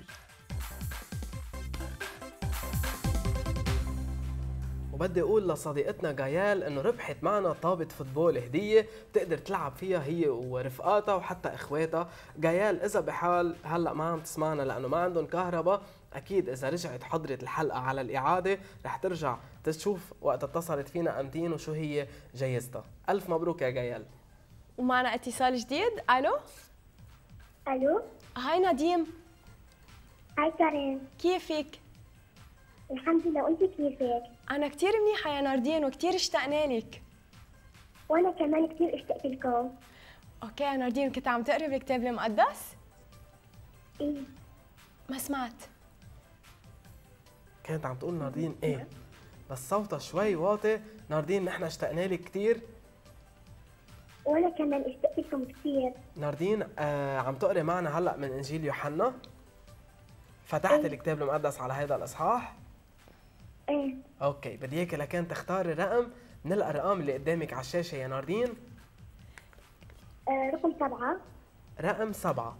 وبدي اقول لصديقتنا جايال انه ربحت معنا طابة فوتبول هدية بتقدر تلعب فيها هي ورفقاتها وحتى اخواتها. جايال اذا بحال هلا ما عم تسمعنا لانه ما عندهم كهرباء، اكيد اذا رجعت حضرت الحلقة على الاعادة رح ترجع تشوف وقت اتصلت فينا امتين وشو هي جايزتها. الف مبروك يا جايال. ومعنا اتصال جديد. الو. ألو. هاي نديم. هاي كارين. كيفك؟ الحمد لله، وأنت كيفك؟ انا كثير منيحه يا ناردين وكثير اشتقنا لك. وأنا كمان كثير اشتقت لكم. اوكي يا ناردين، كنت عم تقري بالكتاب المقدس؟ إيه. ما سمعت. كانت عم تقول ناردين ايه بس صوتها شوي واطي. ناردين نحن اشتقنا لك كثير. وأنا كمان اشتقت لكم كثير. ناردين آه عم تقري معنا هلا من انجيل يوحنا؟ فتحت إيه. الكتاب المقدس على هذا الاصحاح؟ إيه. اوكي، بدي اياك لكان تختاري رقم من الارقام اللي قدامك على الشاشه يا ناردين. آه رقم سبعة. رقم سبعة.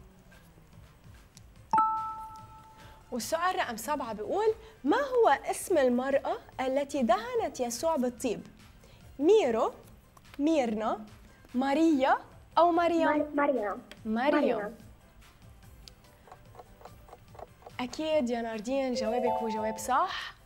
والسؤال رقم سبعة بيقول: ما هو اسم المرأة التي دهنت يسوع بالطيب؟ ميرو، ميرنا، ماريا أو مريم؟ مريم. مريم. أكيد يا ناردين جوابك هو جواب صح.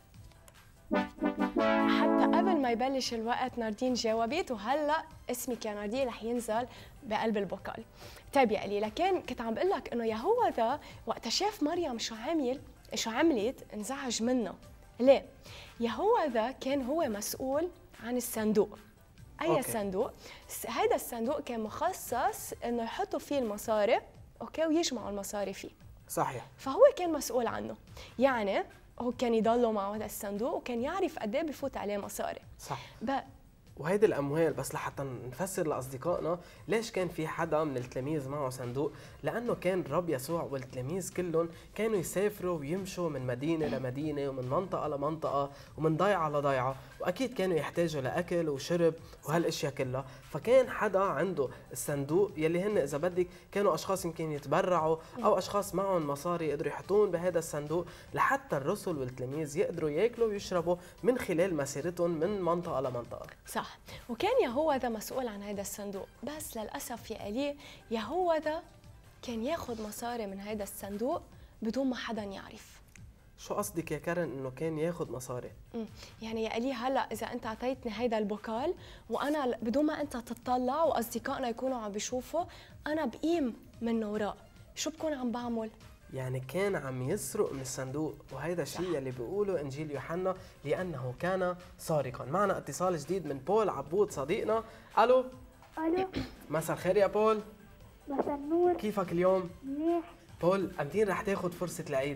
حتى قبل ما يبلش الوقت ناردين جاوبت، وهلا اسمك يا ناردين رح ينزل بقلب البوكال. طيب يا الي، لكن كنت عم بقول لك انه يهوذا وقت شاف مريم شو عمل شو عملت انزعج منها. ليه؟ يهوذا كان هو مسؤول عن الصندوق. اي أوكي. صندوق؟ هذا الصندوق كان مخصص انه يحطوا فيه المصاري، اوكي، ويجمعوا المصاري فيه. صحيح. فهو كان مسؤول عنه، يعني هو كان يضله مع هذا الصندوق وكان يعرف قد ايه بفوت عليه مصاري. صح. ب... وهيدي الاموال بس لحتى نفسر لاصدقائنا ليش كان في حدا من التلاميذ معه صندوق، لانه كان الرب يسوع والتلاميذ كلهم كانوا يسافروا ويمشوا من مدينه لمدينه ومن منطقه لمنطقه ومن ضيعه لضيعه، واكيد كانوا يحتاجوا لاكل وشرب وهالاشياء كلها. فكان حدا عنده الصندوق يلي هن اذا بدك كانوا اشخاص يمكن يتبرعوا او اشخاص معهم مصاري يقدروا يحطون بهذا الصندوق لحتى الرسل والتلاميذ يقدروا ياكلوا ويشربوا من خلال مسيرتهم من منطقه لمنطقه. صح. وكان يهوذا مسؤول عن هذا الصندوق، بس للأسف يا إلي يهوذا كان ياخذ مصاري من هذا الصندوق بدون ما حدا يعرف. شو قصدك يا كارن انه كان ياخذ مصاري؟ امم يعني يا إلي هلا اذا انت اعطيتني هيدا البوكال وانا بدون ما انت تطلع واصدقائنا يكونوا عم بيشوفوا، انا بقيم منه وراء، شو بكون عم بعمل؟ يعني كان عم يسرق من الصندوق، وهيدا الشيء اللي بيقوله انجيل يوحنا لانه كان سارقا. معنا اتصال جديد من بول عبود صديقنا. الو. ألو. مساء الخير يا بول. مساء النور. كيفك اليوم؟ منيح. بول، امتين رح تاخذ فرصة العيد؟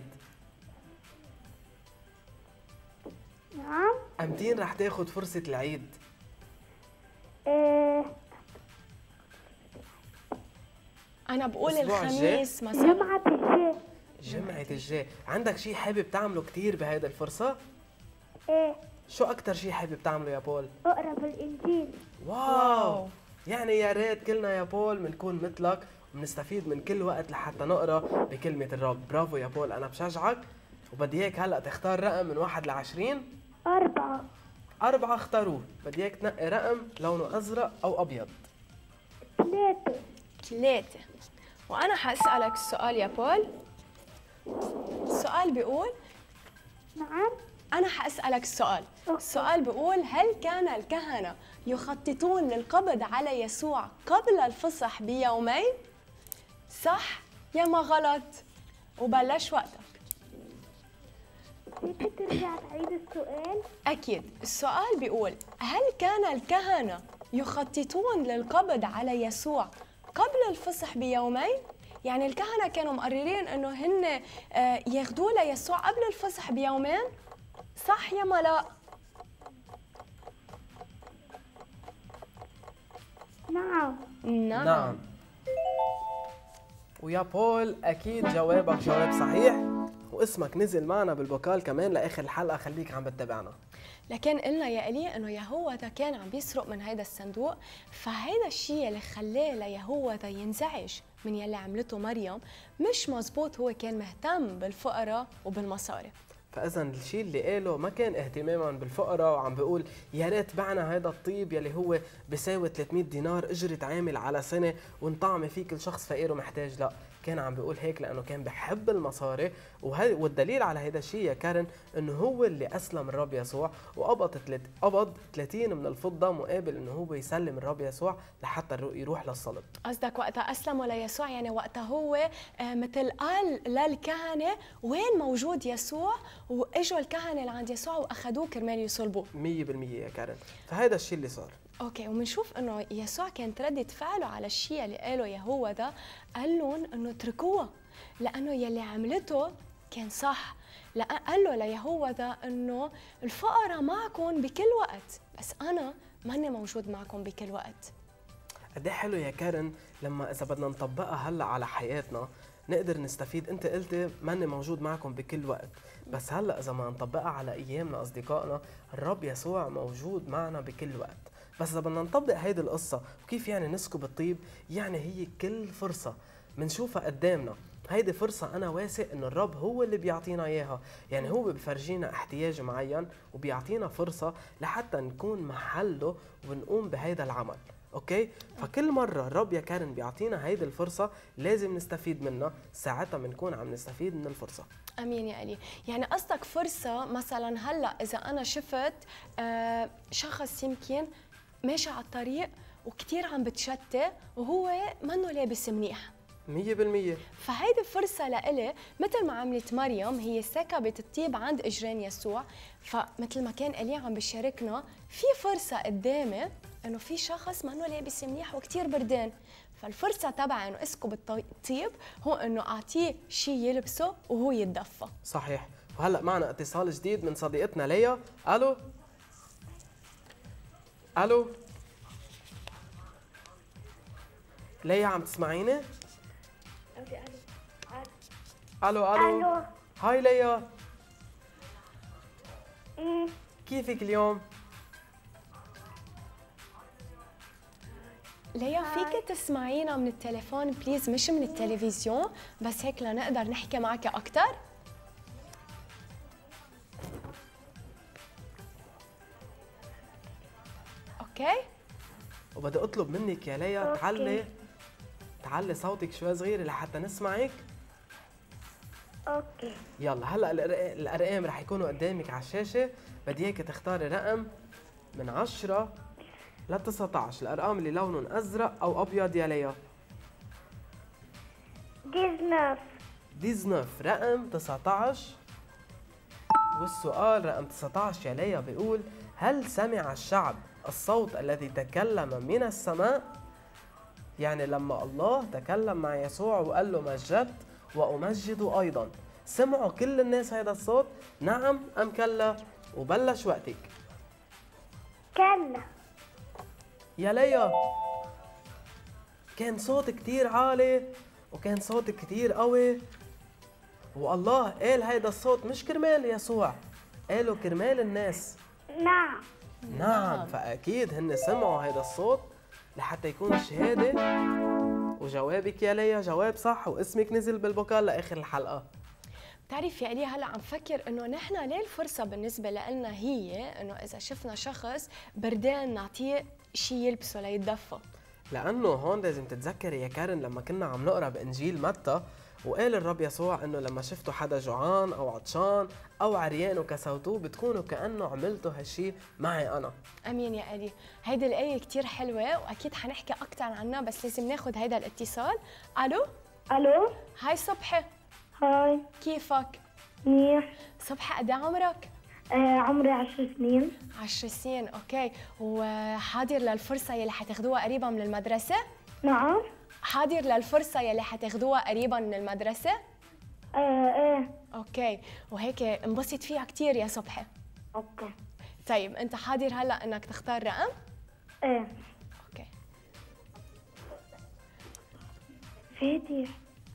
نعم. امتين رح تاخذ فرصة العيد؟ آه، انا بقول الأسبوع الجاي؟ الخميس مثلا. جمعة الجاي. جمعة الجاي. عندك شيء حابب تعمله كتير بهيدا الفرصة؟ ايه، شو أكتر شيء حابب تعمله يا بول؟ اقرا بالانجيل. واو, واو. يعني يا ريت كلنا يا بول بنكون مثلك وبنستفيد من كل وقت لحتى نقرا بكلمة الرب. برافو يا بول، أنا بشجعك وبدي إياك هلا تختار رقم من واحد لعشرين. أربعة. أربعة اختاروه، بدي إياك تنقي رقم لونه أزرق أو أبيض. ثلاثة. ثلاثة. وأنا حأسألك السؤال يا بول. السؤال بيقول، نعم. أنا حأسألك السؤال. السؤال بيقول: هل كان الكهنة يخططون للقبض على يسوع قبل الفصح بيومين؟ صح يا ما غلط؟ وبلش وقتك. ممكن ترجع تعيد السؤال؟ أكيد. السؤال بيقول: هل كان الكهنة يخططون للقبض على يسوع قبل الفصح بيومين؟ يعني الكهنة كانوا مقررين إنه هن آه، ياخدوه ليسوع قبل الفصح بيومين؟ صح يا ما لا؟ نعم. نعم. نعم. ويا بول أكيد جوابك جواب صحيح، واسمك نزل معنا بالبوكال كمان لآخر الحلقة. خليك عم بتتابعنا. لكن قلنا يا إلي إنه يهوذا كان عم بيسرق من هيدا الصندوق، فهيدا الشيء اللي خلاه ليهوذا ينزعج من يلي عملته مريم مش مزبوط. هو كان مهتم بالفقراء وبالمصاري. فاذا الشيء اللي قاله ما كان اهتماما بالفقراء وعم بيقول يا ريت بعنا هذا الطيب يلي هو بيساوي ثلاثمية دينار اجره عامل على سنه ونطعمي فيه كل شخص فقير ومحتاج. لا، كان عم بيقول هيك لانه كان بحب المصاري. وهي والدليل على هذا الشيء يا كارن انه هو اللي اسلم الرب يسوع وقبض تلت قبض ثلاثين من الفضه مقابل انه هو يسلم الرب يسوع لحتى يروح للصلب. قصدك وقتها أسلموا ليسوع، يعني وقتها هو آه، مثل قال للكهنة وين موجود يسوع، واجوا الكهنة اللي عند يسوع واخذوه كرمال يصلبوه. مية بالمية يا كارن، فهذا الشيء اللي صار. اوكي، وبنشوف انه يسوع كانت ردة فعله على الشيء اللي قاله يهوذا، قال لهم انه اتركوها لانه يلي عملته كان صح. لا، قال له ليهوذا انه الفقراء معكم بكل وقت، بس انا ماني موجود معكم بكل وقت. قد ايه حلو يا كارن لما اذا بدنا نطبقها هلا على حياتنا نقدر نستفيد. انت قلتي ماني موجود معكم بكل وقت، بس هلا اذا ما نطبقها على ايامنا اصدقائنا، الرب يسوع موجود معنا بكل وقت. بس اذا بدنا نطبق هيدي القصه وكيف يعني نسكب الطيب، يعني هي كل فرصه منشوفها قدامنا هيدي فرصة أنا واثق إنه الرب هو اللي بيعطينا إياها. يعني هو بفرجينا احتياج معين وبيعطينا فرصة لحتى نكون محله ونقوم بهيدا العمل. اوكي، فكل مره الرب يا كارن بيعطينا هيدي الفرصه لازم نستفيد منها، ساعتها بنكون عم نستفيد من الفرصه. امين يا الي. يعني قصدك فرصه مثلا هلا اذا انا شفت آه شخص يمكن ماشي على الطريق وكثير عم بتشتي وهو منه لابس منيح، مية بالمية، فهيدي فرصة لإلي مثل ما عملت مريم، هي سكبت الطيب عند إجرين يسوع. فمثل ما كان إلي عم بيشاركنا، في فرصة قدامي إنه في شخص منه لابس منيح وكتير بردان، فالفرصة تبع إنه اسكب الطيب هو إنه أعطيه شيء يلبسه وهو يتدفى. صحيح. وهلا معنا اتصال جديد من صديقتنا ليا. الو الو ليا، عم تسمعيني؟ الو الو الو. هاي ليا، ايه. كيفك اليوم؟ ليا فيك تسمعينا من التليفون بليز، مش من التلفزيون، بس هيك لنقدر نحكي معك أكتر. اوكي، وبدي اطلب منك يا ليا أوكي. تعلي تعلي صوتك شوي صغير لحتى نسمعك. اوكي. يلا هلا الأرق- الارقام رح يكونوا قدامك على الشاشه، بدي اياك تختاري رقم من عشرة ل تسعة عشر، الارقام اللي لونهم ازرق او ابيض يا ليا. ديزنف. تسعة عشر، رقم تسعة عشر. والسؤال رقم تسعة عشر يا ليا بيقول: هل سمع الشعب الصوت الذي تكلم من السماء؟ يعني لما الله تكلم مع يسوع وقال له مجدت وأمجد أيضا، سمعوا كل الناس هذا الصوت؟ نعم أم كلا؟ وبلش وقتك. كلا. يا ليا، كان صوت كتير عالي وكان صوت كتير قوي، والله قال هيدا الصوت مش كرمال يسوع، قالوا كرمال الناس. نعم. نعم، فأكيد هن سمعوا هيدا الصوت لحتى يكون الشهادة. وجوابك يا ليا جواب صح، واسمك نزل بالبوكال لآخر الحلقة. بتعرفي علي هلا عم فكر انه نحن ليه الفرصه بالنسبه لنا هي انه اذا شفنا شخص بردان نعطيه شيء يلبسه ليتدفى. لأنه هون لازم تتذكري يا كارن لما كنا عم نقرا بإنجيل متى، وقال الرب يسوع انه لما شفتوا حدا جوعان او عطشان او عريان وكسوتوه بتكونوا كأنه عملتوا هالشي معي انا. امين يا الي، هيدي الايه كثير حلوه واكيد حنحكي اكثر عنها، بس لازم ناخذ هيدا الاتصال. الو. الو. هاي صبحي. هاي. كيفك؟ منيح. صبحي قد ايه عمرك؟ آه عمري عشر سنين. عشر سنين، اوكي. وحاضر للفرصه يلي حتاخدوها قريبا من المدرسه؟ نعم. حاضر للفرصة يلي حتاخدوها قريبا من المدرسة؟ آه ايه. اوكي، وهيك انبسط فيها كثير يا صبحي. اوكي. طيب انت حاضر هلا انك تختار رقم؟ ايه. اوكي. فاتح.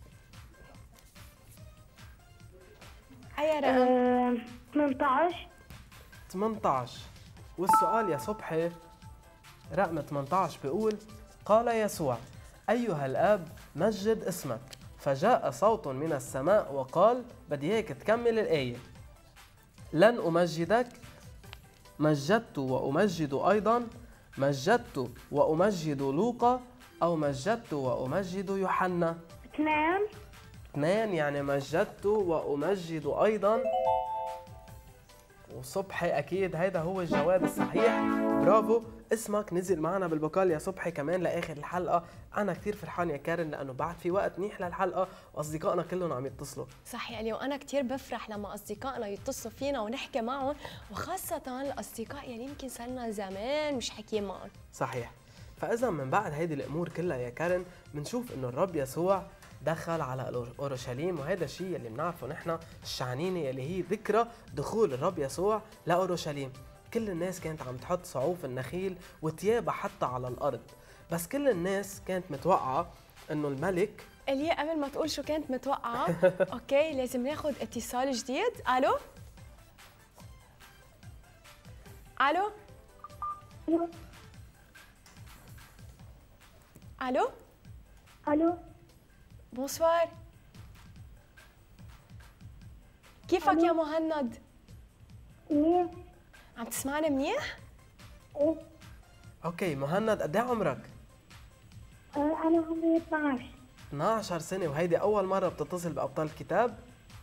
اي رقم؟ آه ثمانية عشر. ثمانية عشر. والسؤال يا صبحي رقم ثمانية عشر بيقول: قال يسوع: أيها الآب مجد اسمك. فجاء صوت من السماء وقال، بدي هيك تكمل الآية: لن أمجدك، مجدت وأمجد أيضا، مجدت وأمجد لوقا، أو مجدت وأمجد يوحنا. اثنين. اثنين يعني مجدت وأمجد أيضا. وصبحي أكيد هيدا هو الجواب الصحيح، برافو. اسمك نزل معنا بالبوكال يا صبحي كمان لآخر الحلقة. أنا كتير فرحان يا كارن لأنه بعد في وقت منيح للحلقة وأصدقائنا كلهم عم يتصلوا. صح يا الي، وأنا كتير بفرح لما أصدقائنا يتصلوا فينا ونحكي معهم، وخاصة الأصدقاء يلي يمكن صرنا زمان مش حكيين معهم. صحيح. فإذا من بعد هيدي الأمور كلها يا كارن بنشوف إنه الرب يسوع دخل على أورشليم، وهذا الشيء اللي بنعرفه نحن الشعنينة اللي هي ذكرى دخول الرب يسوع لأورشليم. كل الناس كانت عم تحط صعوف النخيل وتيابها حتى على الأرض، بس كل الناس كانت متوقعة إنه الملك. الي قبل ما تقول شو كانت متوقعة أوكي لازم ناخد اتصال جديد. ألو. ألو. ألو. الو. بونسوار. كيفك يا مهند؟ منيح. عم تسمعني منيح؟ ايه. أوكي مهند، قد إيه عمرك؟ آه انا عمري اثني عشر. اثني عشر سنة، وهيدي أول مرة بتتصل بأبطال الكتاب؟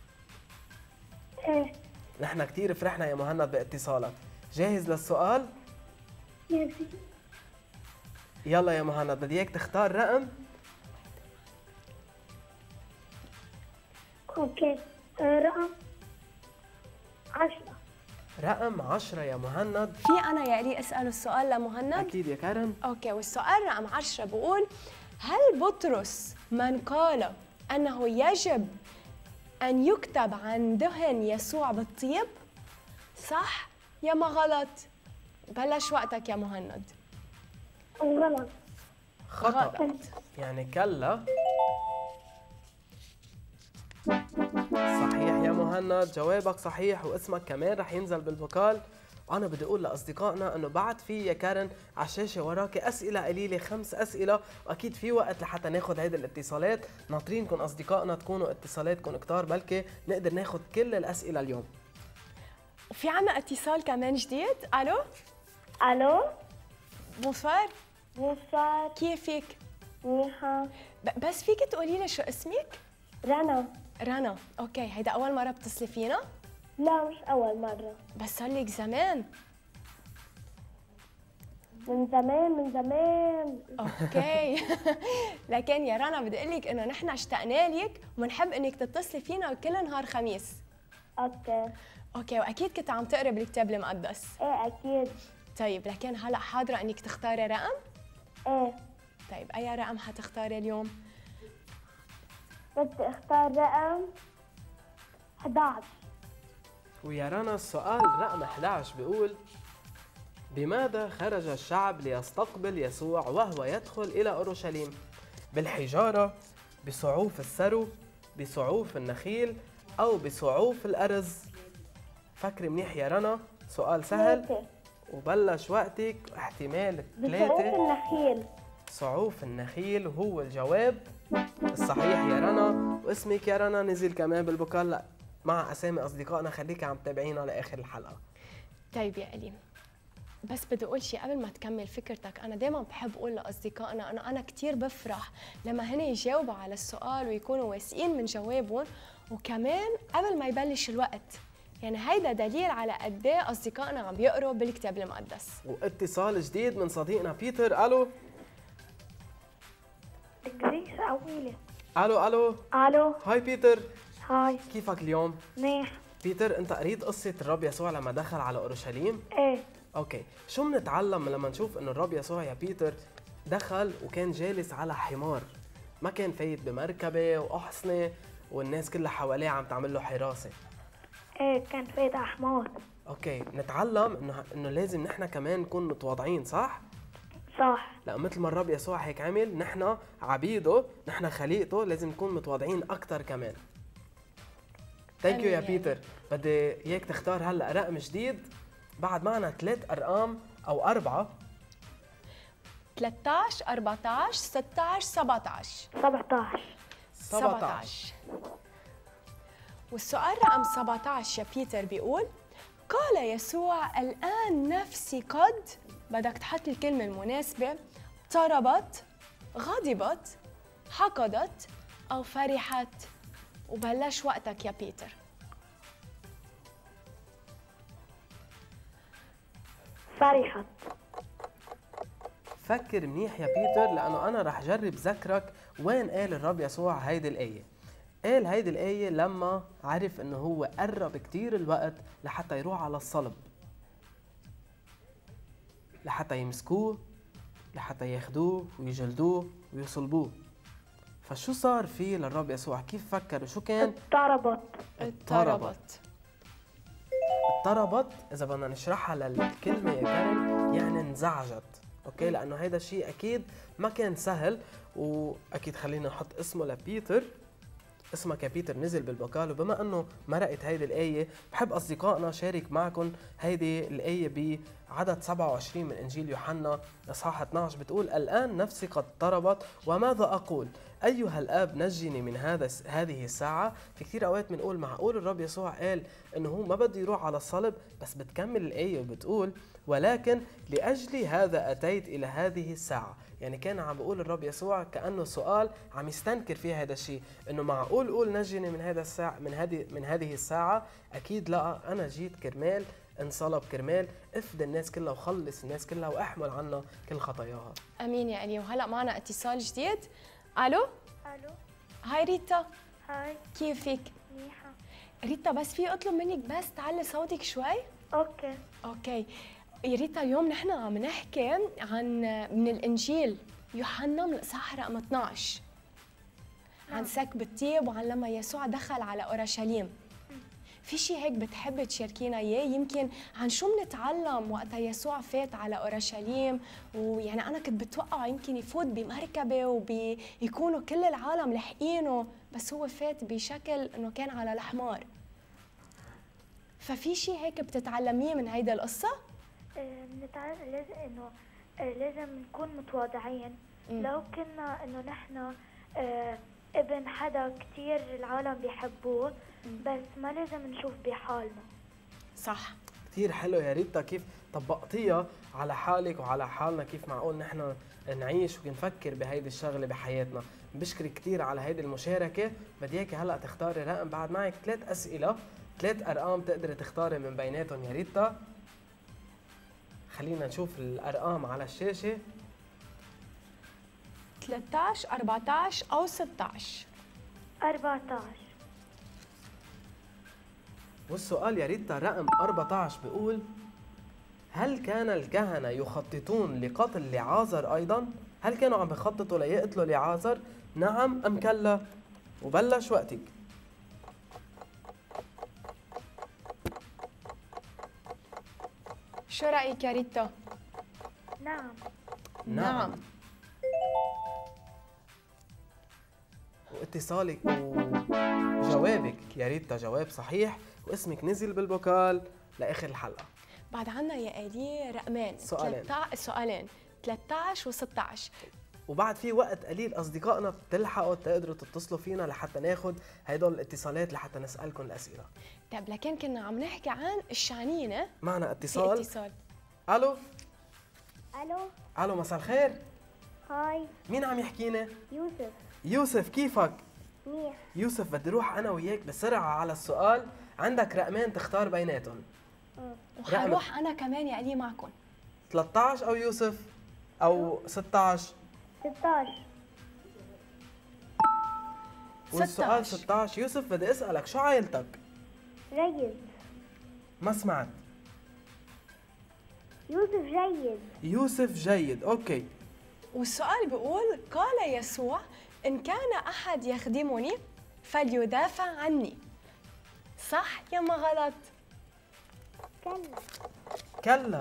ايه. نحن كتير فرحنا يا مهند باتصالك. جاهز للسؤال؟ ميرسي. يلا يا مهند بدي اياك تختار رقم. اوكي. آه رقم عشرة. رقم عشرة يا مهند. في أنا يا إلي أسأل السؤال لمهند؟ أكيد يا كارن. أوكي، والسؤال رقم عشرة بقول: هل بطرس من قال أنه يجب أن يكتب عن دهن يسوع بالطيب؟ صح يا ما غلط؟ بلش وقتك يا مهند. غلط. خطأ. غلط. يعني كلا. صحيح يا مهند، جوابك صحيح واسمك كمان رح ينزل بالبوكال. وأنا بدي أقول لأصدقائنا إنه بعد في يا كارن على الشاشة وراك أسئلة قليلة، خمس أسئلة، وأكيد في وقت لحتى ناخذ هيدي الاتصالات. ناطرينكم أصدقائنا تكونوا اتصالاتكم كتار، بلكي نقدر ناخذ كل الأسئلة اليوم. وفي عنا اتصال كمان جديد. ألو. الو. بونسوار. بونسوار. كيفك؟ منيحة. ب- بس فيك تقولي لي شو اسمك؟ رنا. رنا. اوكي، هيدا أول مرة بتصلي فينا؟ لا مش أول مرة، بس صار لك زمان. من زمان من زمان. اوكي. لكن يا رنا بدي اقول لك انه نحن اشتقنا لك وبنحب انك تتصلي فينا كل نهار خميس. اوكي. اوكي، واكيد كنت عم تقري بالكتاب المقدس. ايه أكيد. طيب لكن هلا حاضرة انك تختاري رقم؟ ايه. طيب اي رقم حتختاري اليوم؟ بدي اختار رقم إحدى عشر. ويا رنا السؤال رقم إحدى عشر بيقول: بماذا خرج الشعب ليستقبل يسوع وهو يدخل إلى أورشليم؟ بالحجارة، بصعوف السرو، بصعوف النخيل، أو بصعوف الأرز؟ فكري منيح يا رنا، سؤال سهل ثلاثة. وبلش وقتك. احتمال بصعوف ثلاثة. النخيل. صعوف النخيل هو الجواب الصحيح يا رنا، واسمك يا رنا نزل كمان بالبوكال. لا مع أسامي أصدقائنا، خليك عم تابعينا لآخر الحلقة. طيب يا ألين، بس بدي أقول شيء قبل ما تكمل فكرتك. أنا دايما بحب أقول لأصدقائنا أنه أنا كتير بفرح لما هن يجاوبوا على السؤال ويكونوا واثقين من جوابهم، وكمان قبل ما يبلش الوقت. يعني هيدا دليل على قد ايه أصدقائنا عم بيقروا بالكتاب المقدس. واتصال جديد من صديقنا بيتر. ألو إنجليزي أولي. ألو ألو ألو. هاي بيتر، هاي. كيفك اليوم؟ منيح. بيتر، أنت قريت قصة الرب يسوع لما دخل على أورشليم؟ إيه. اوكي، شو بنتعلم لما نشوف انه الرب يسوع يا بيتر دخل وكان جالس على حمار، ما كان فايت بمركبه واحصنه والناس كلها حواليه عم تعمل له حراسه؟ إيه كان فايت على حمار. اوكي، نتعلم انه انه لازم نحن كمان نكون متواضعين، صح؟ صح. لا مثل ما الرب يسوع هيك عمل، نحن عبيده، نحن خليقته، لازم نكون متواضعين اكثر كمان. ثانك يو يا بيتر. بدي اياك تختار هلا رقم جديد. بعد معنا ثلاث ارقام او اربعه. ثلاثة عشر، أربعة عشر، ستة عشر، سبعة عشر. سبعة عشر. سبعة عشر. والسؤال رقم سبعة عشر يا بيتر بيقول: قال يسوع الآن نفسي قد، بدك تحط الكلمة المناسبة، اضطربت، غضبت، حقدت، أو فرحت. وبلش وقتك يا بيتر. فرحت. فكر منيح يا بيتر، لأنه أنا رح جرب ذكرك وين قال الرب يسوع هيدي الآية. قال هيدي الآية لما عرف إنه هو قرب كتير الوقت لحتى يروح على الصلب، لحتى يمسكوه، لحتى ياخدوه ويجلدوه ويصلبوه. فشو صار فيه للرب يسوع؟ كيف فكر وشو كان؟ اضطربت. اضطربت. اضطربت، إذا بدنا نشرحها للكلمة يا كارل، يعني انزعجت. اوكي، لأنه هيدا الشيء أكيد ما كان سهل. وأكيد خلينا نحط اسمه لبيتر. اسمك يا بيتر نزل بالبوكال. وبما انه مرقت هيدي الآية، بحب أصدقائنا شارك معكم هيدي الآية بعدد سبعة وعشرين من إنجيل يوحنا إصحاح اثني عشر. بتقول: الآن نفسي قد اضطربت وماذا أقول؟ أيها الآب نجني من هذا هذه الساعة. في كثير أوقات بنقول معقول الرب يسوع قال إنه هو ما بده يروح على الصلب، بس بتكمل الآية وبتقول: ولكن لأجل هذا أتيت إلى هذه الساعة. يعني كان عم بقول الرب يسوع كأنه سؤال عم يستنكر فيه هذا الشيء، إنه معقول قول نجني من هذا الساعة، من هذه من هذه الساعة؟ أكيد لا، أنا جيت كرمال انصلب، كرمال افدي الناس كلها وخلص الناس كلها واحمل عنا كل خطاياها. امين يا الي. وهلا معنا اتصال جديد. الو. الو. هاي ريتا. هاي. كيفك؟ منيحة. ريتا، بس في اطلب منك بس تعلي صوتك شوي. اوكي. اوكي يا ريتا، اليوم نحن عم نحكي عن من الانجيل يوحنا من الاصحاح رقم اثني عشر، عن سكب الطيب وعن لما يسوع دخل على اورشليم. في شيء هيك بتحب تشاركينا اياه؟ يمكن عن شو بنتعلم وقتها يسوع فات على اورشليم. ويعني انا كنت بتوقع يمكن يفوت بمركبه وبيكونوا كل العالم لحقينه، بس هو فات بشكل انه كان على الحمار. ففي شيء هيك بتتعلميه من هيدا القصه؟ بنتعلم لازم انه لازم نكون متواضعين. لو كنا انه نحن ابن حدا كتير العالم بيحبوه، بس ما لازم نشوف بحالنا. صح. كتير حلو يا ريتا كيف طبقتيها على حالك وعلى حالنا، كيف معقول نحن نعيش ونفكر بهيدي الشغله بحياتنا. بشكرك كتير على هيدي المشاركه. بدي اياكي هلا تختاري رقم. بعد معك ثلاث اسئله، ثلاث ارقام تقدري تختاري من بيناتهم يا ريتا. خلينا نشوف الارقام على الشاشه. ثلاثة عشر، أربعة عشر أو ستة عشر. أربعة عشر. والسؤال يا ريتا رقم أربعة عشر بيقول: هل كان الكهنة يخططون لقتل لعازر أيضا؟ هل كانوا عم بخططوا ليقتلوا لعازر؟ نعم أم كلا؟ وبلش وقتك. شو رأيك يا ريتا؟ نعم. نعم. واتصالك وجوابك يا ريتا جواب صحيح، واسمك نزل بالبوكال لاخر الحلقه. بعد عنا يا آلي رقمين، سؤالين. تلتا... سؤالين ثلاثة عشر و16. وبعد في وقت قليل اصدقائنا بتلحقوا تقدروا تتصلوا فينا لحتى ناخذ هدول الاتصالات لحتى نسالكم الاسئله. طيب لكن كنا عم نحكي عن الشعنينه. معنا في اتصال. اتصال. الو. الو. الو مساء الخير. هاي. مين عم يحكينا؟ يوسف. يوسف كيفك؟ منيح. يوسف بدي روح انا وياك بسرعه على السؤال، عندك رقمين تختار بيناتهم. وحروح انا كمان يا آلي معكم. ثلاثة عشر او يوسف او ستة عشر؟ ستة عشر. والسؤال ستة عشر. يوسف بدي اسالك شو عائلتك؟ جيد. ما سمعت. يوسف جيد. يوسف جيد، اوكي. والسؤال بيقول قال يسوع إن كان أحد يخدمني فليدافع عني. صح يا ما غلط؟ كلا. كلا،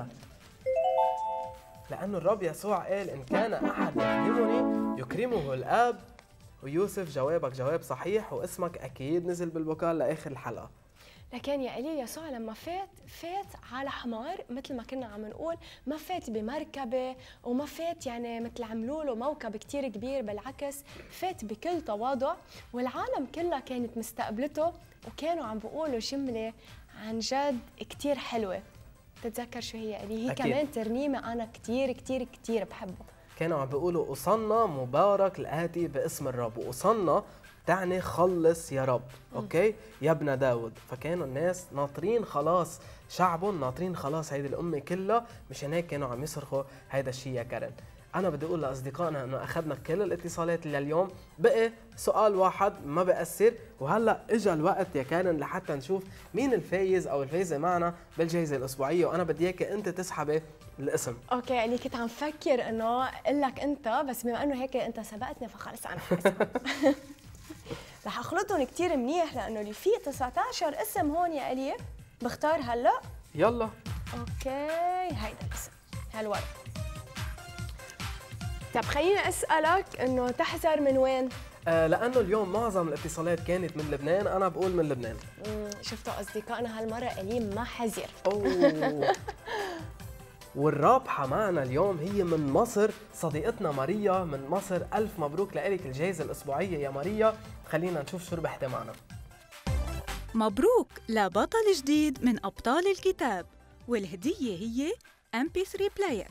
لأنه الرب يسوع قال إن كان أحد يخدمني يكرمه الآب. ويوسف جوابك جواب صحيح، واسمك أكيد نزل بالبوكال لآخر الحلقة. لكن يا إلي يسوع لما فات فات على حمار، مثل ما كنا عم نقول، ما فات بمركبة وما فات يعني مثل عملوا له موكب كتير كبير، بالعكس فات بكل تواضع، والعالم كلها كانت مستقبلته وكانوا عم بيقولوا جملة عن جد كتير حلوة. تتذكر شو هي إلي؟ هي أكيد. كمان ترنيمة أنا كتير كتير كتير بحبه. كانوا عم بيقولوا أصلنا مبارك الآتي باسم الرب، وأصلنا تعني خلص يا رب، اوكي يا ابن داود. فكانوا الناس ناطرين خلاص شعبهم، ناطرين خلاص هيدي الامه كلها، مشان هيك كانوا عم يصرخوا هيدا الشيء يا كارن. انا بدي اقول لاصدقائنا انه اخذنا كل الاتصالات لليوم، بقي سؤال واحد ما بأثر، وهلا اجى الوقت يا كارن لحتى نشوف مين الفايز او الفايزه معنا بالجائزه الاسبوعيه، وانا بدي اياك انت تسحبي الاسم. اوكي يعني كنت عم فكر انه اقول لك انت، بس بما انه هيك انت سبقتني فخلص انا حاسبك. رح اخلطهم كثير منيح لانه اللي فيه تسعة عشر اسم هون يا الي. بختار هلا. يلا. اوكي هيدا الاسم، هالورق. طب خليني اسالك انه تحذر من وين؟ آه لانه اليوم معظم الاتصالات كانت من لبنان، انا بقول من لبنان. امم شفتوا اصدقائنا هالمره الي ما حذر. اوه. والرابحة معنا اليوم هي من مصر، صديقتنا ماريا من مصر. ألف مبروك لإلك الجائزة الأسبوعية يا ماريا. خلينا نشوف شو ربحتي معنا. مبروك لبطل جديد من أبطال الكتاب، والهدية هي إم بي ثري بلاير.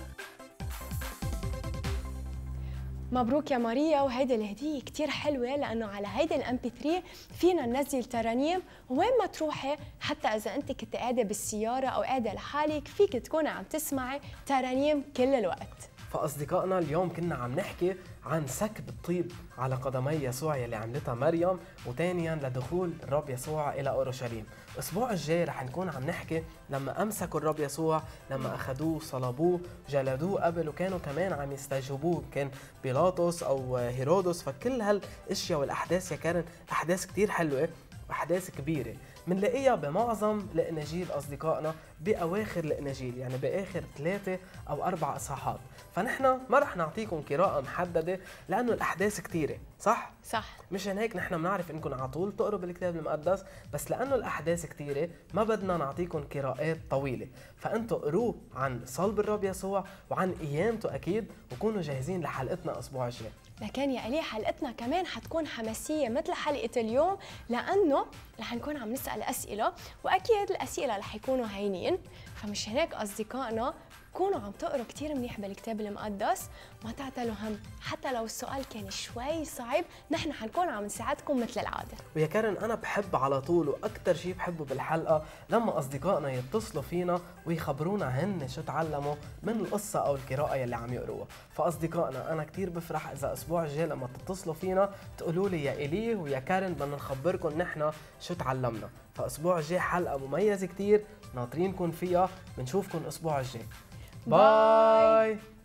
مبروك يا ماريا، وهيدي الهدية كتير حلوة لأنه على هيدي الام بي ثري فينا ننزل ترانيم وين ما تروحي، حتى إذا أنت كنت قاعدة بالسيارة أو قاعدة لحالك فيك تكوني عم تسمعي ترانيم كل الوقت. فأصدقائنا اليوم كنا عم نحكي عن سكب الطيب على قدمي يسوع يلي عملتها مريم، وثانيا لدخول الرب يسوع إلى أورشليم. الأسبوع الجاي رح نكون عم نحكي لما أمسكوا الرب يسوع، لما أخذوه صلبوه جلدوه قبل، وكانوا كمان عم يستجوبوه، كان بيلاطس أو هيرودس. فكل هالأشياء والأحداث يا كارن أحداث كتير حلوة وأحداث كبيرة منلاقيها بمعظم الاناجيل اصدقائنا، باواخر الاناجيل، يعني باخر ثلاثه او اربع اصحاحات. فنحن ما رح نعطيكم قراءه محدده لانه الاحداث كثيره، صح؟ صح. مشان هيك نحن بنعرف انكم على طول تقروا بالكتاب المقدس، بس لانه الاحداث كثيره ما بدنا نعطيكم قراءات طويله، فانتم قروه عن صلب الرب يسوع وعن قيامته اكيد، وكونوا جاهزين لحلقتنا الاسبوع الجاي. لكن يا إلي حلقتنا كمان حتكون حماسية مثل حلقة اليوم، لأنه رح نكون عم نسأل أسئلة، وأكيد الأسئلة رح يكونوا هينين. فمش هيك أصدقائنا كونوا عم تقروا كتير منيح بالكتاب المقدس، ما تعتلوا هم، حتى لو السؤال كان شوي صعب نحن حنكون عم نساعدكم مثل العادة. ويا كارن أنا بحب على طول، وأكتر شيء بحبه بالحلقة لما أصدقائنا يتصلوا فينا ويخبرونا هن شو تعلموا من القصة أو القراءة يلي عم يقروها. فأصدقائنا أنا كتير بفرح إذا الأسبوع الجاي لما تتصلوا فينا تقولوا لي يا إلي ويا كارن بدنا نخبركم نحن شو تعلمنا. فأسبوع الجاي حلقة مميزة كتير ناطرينكم فيها، بنشوفكم الأسبوع الجاي. باي.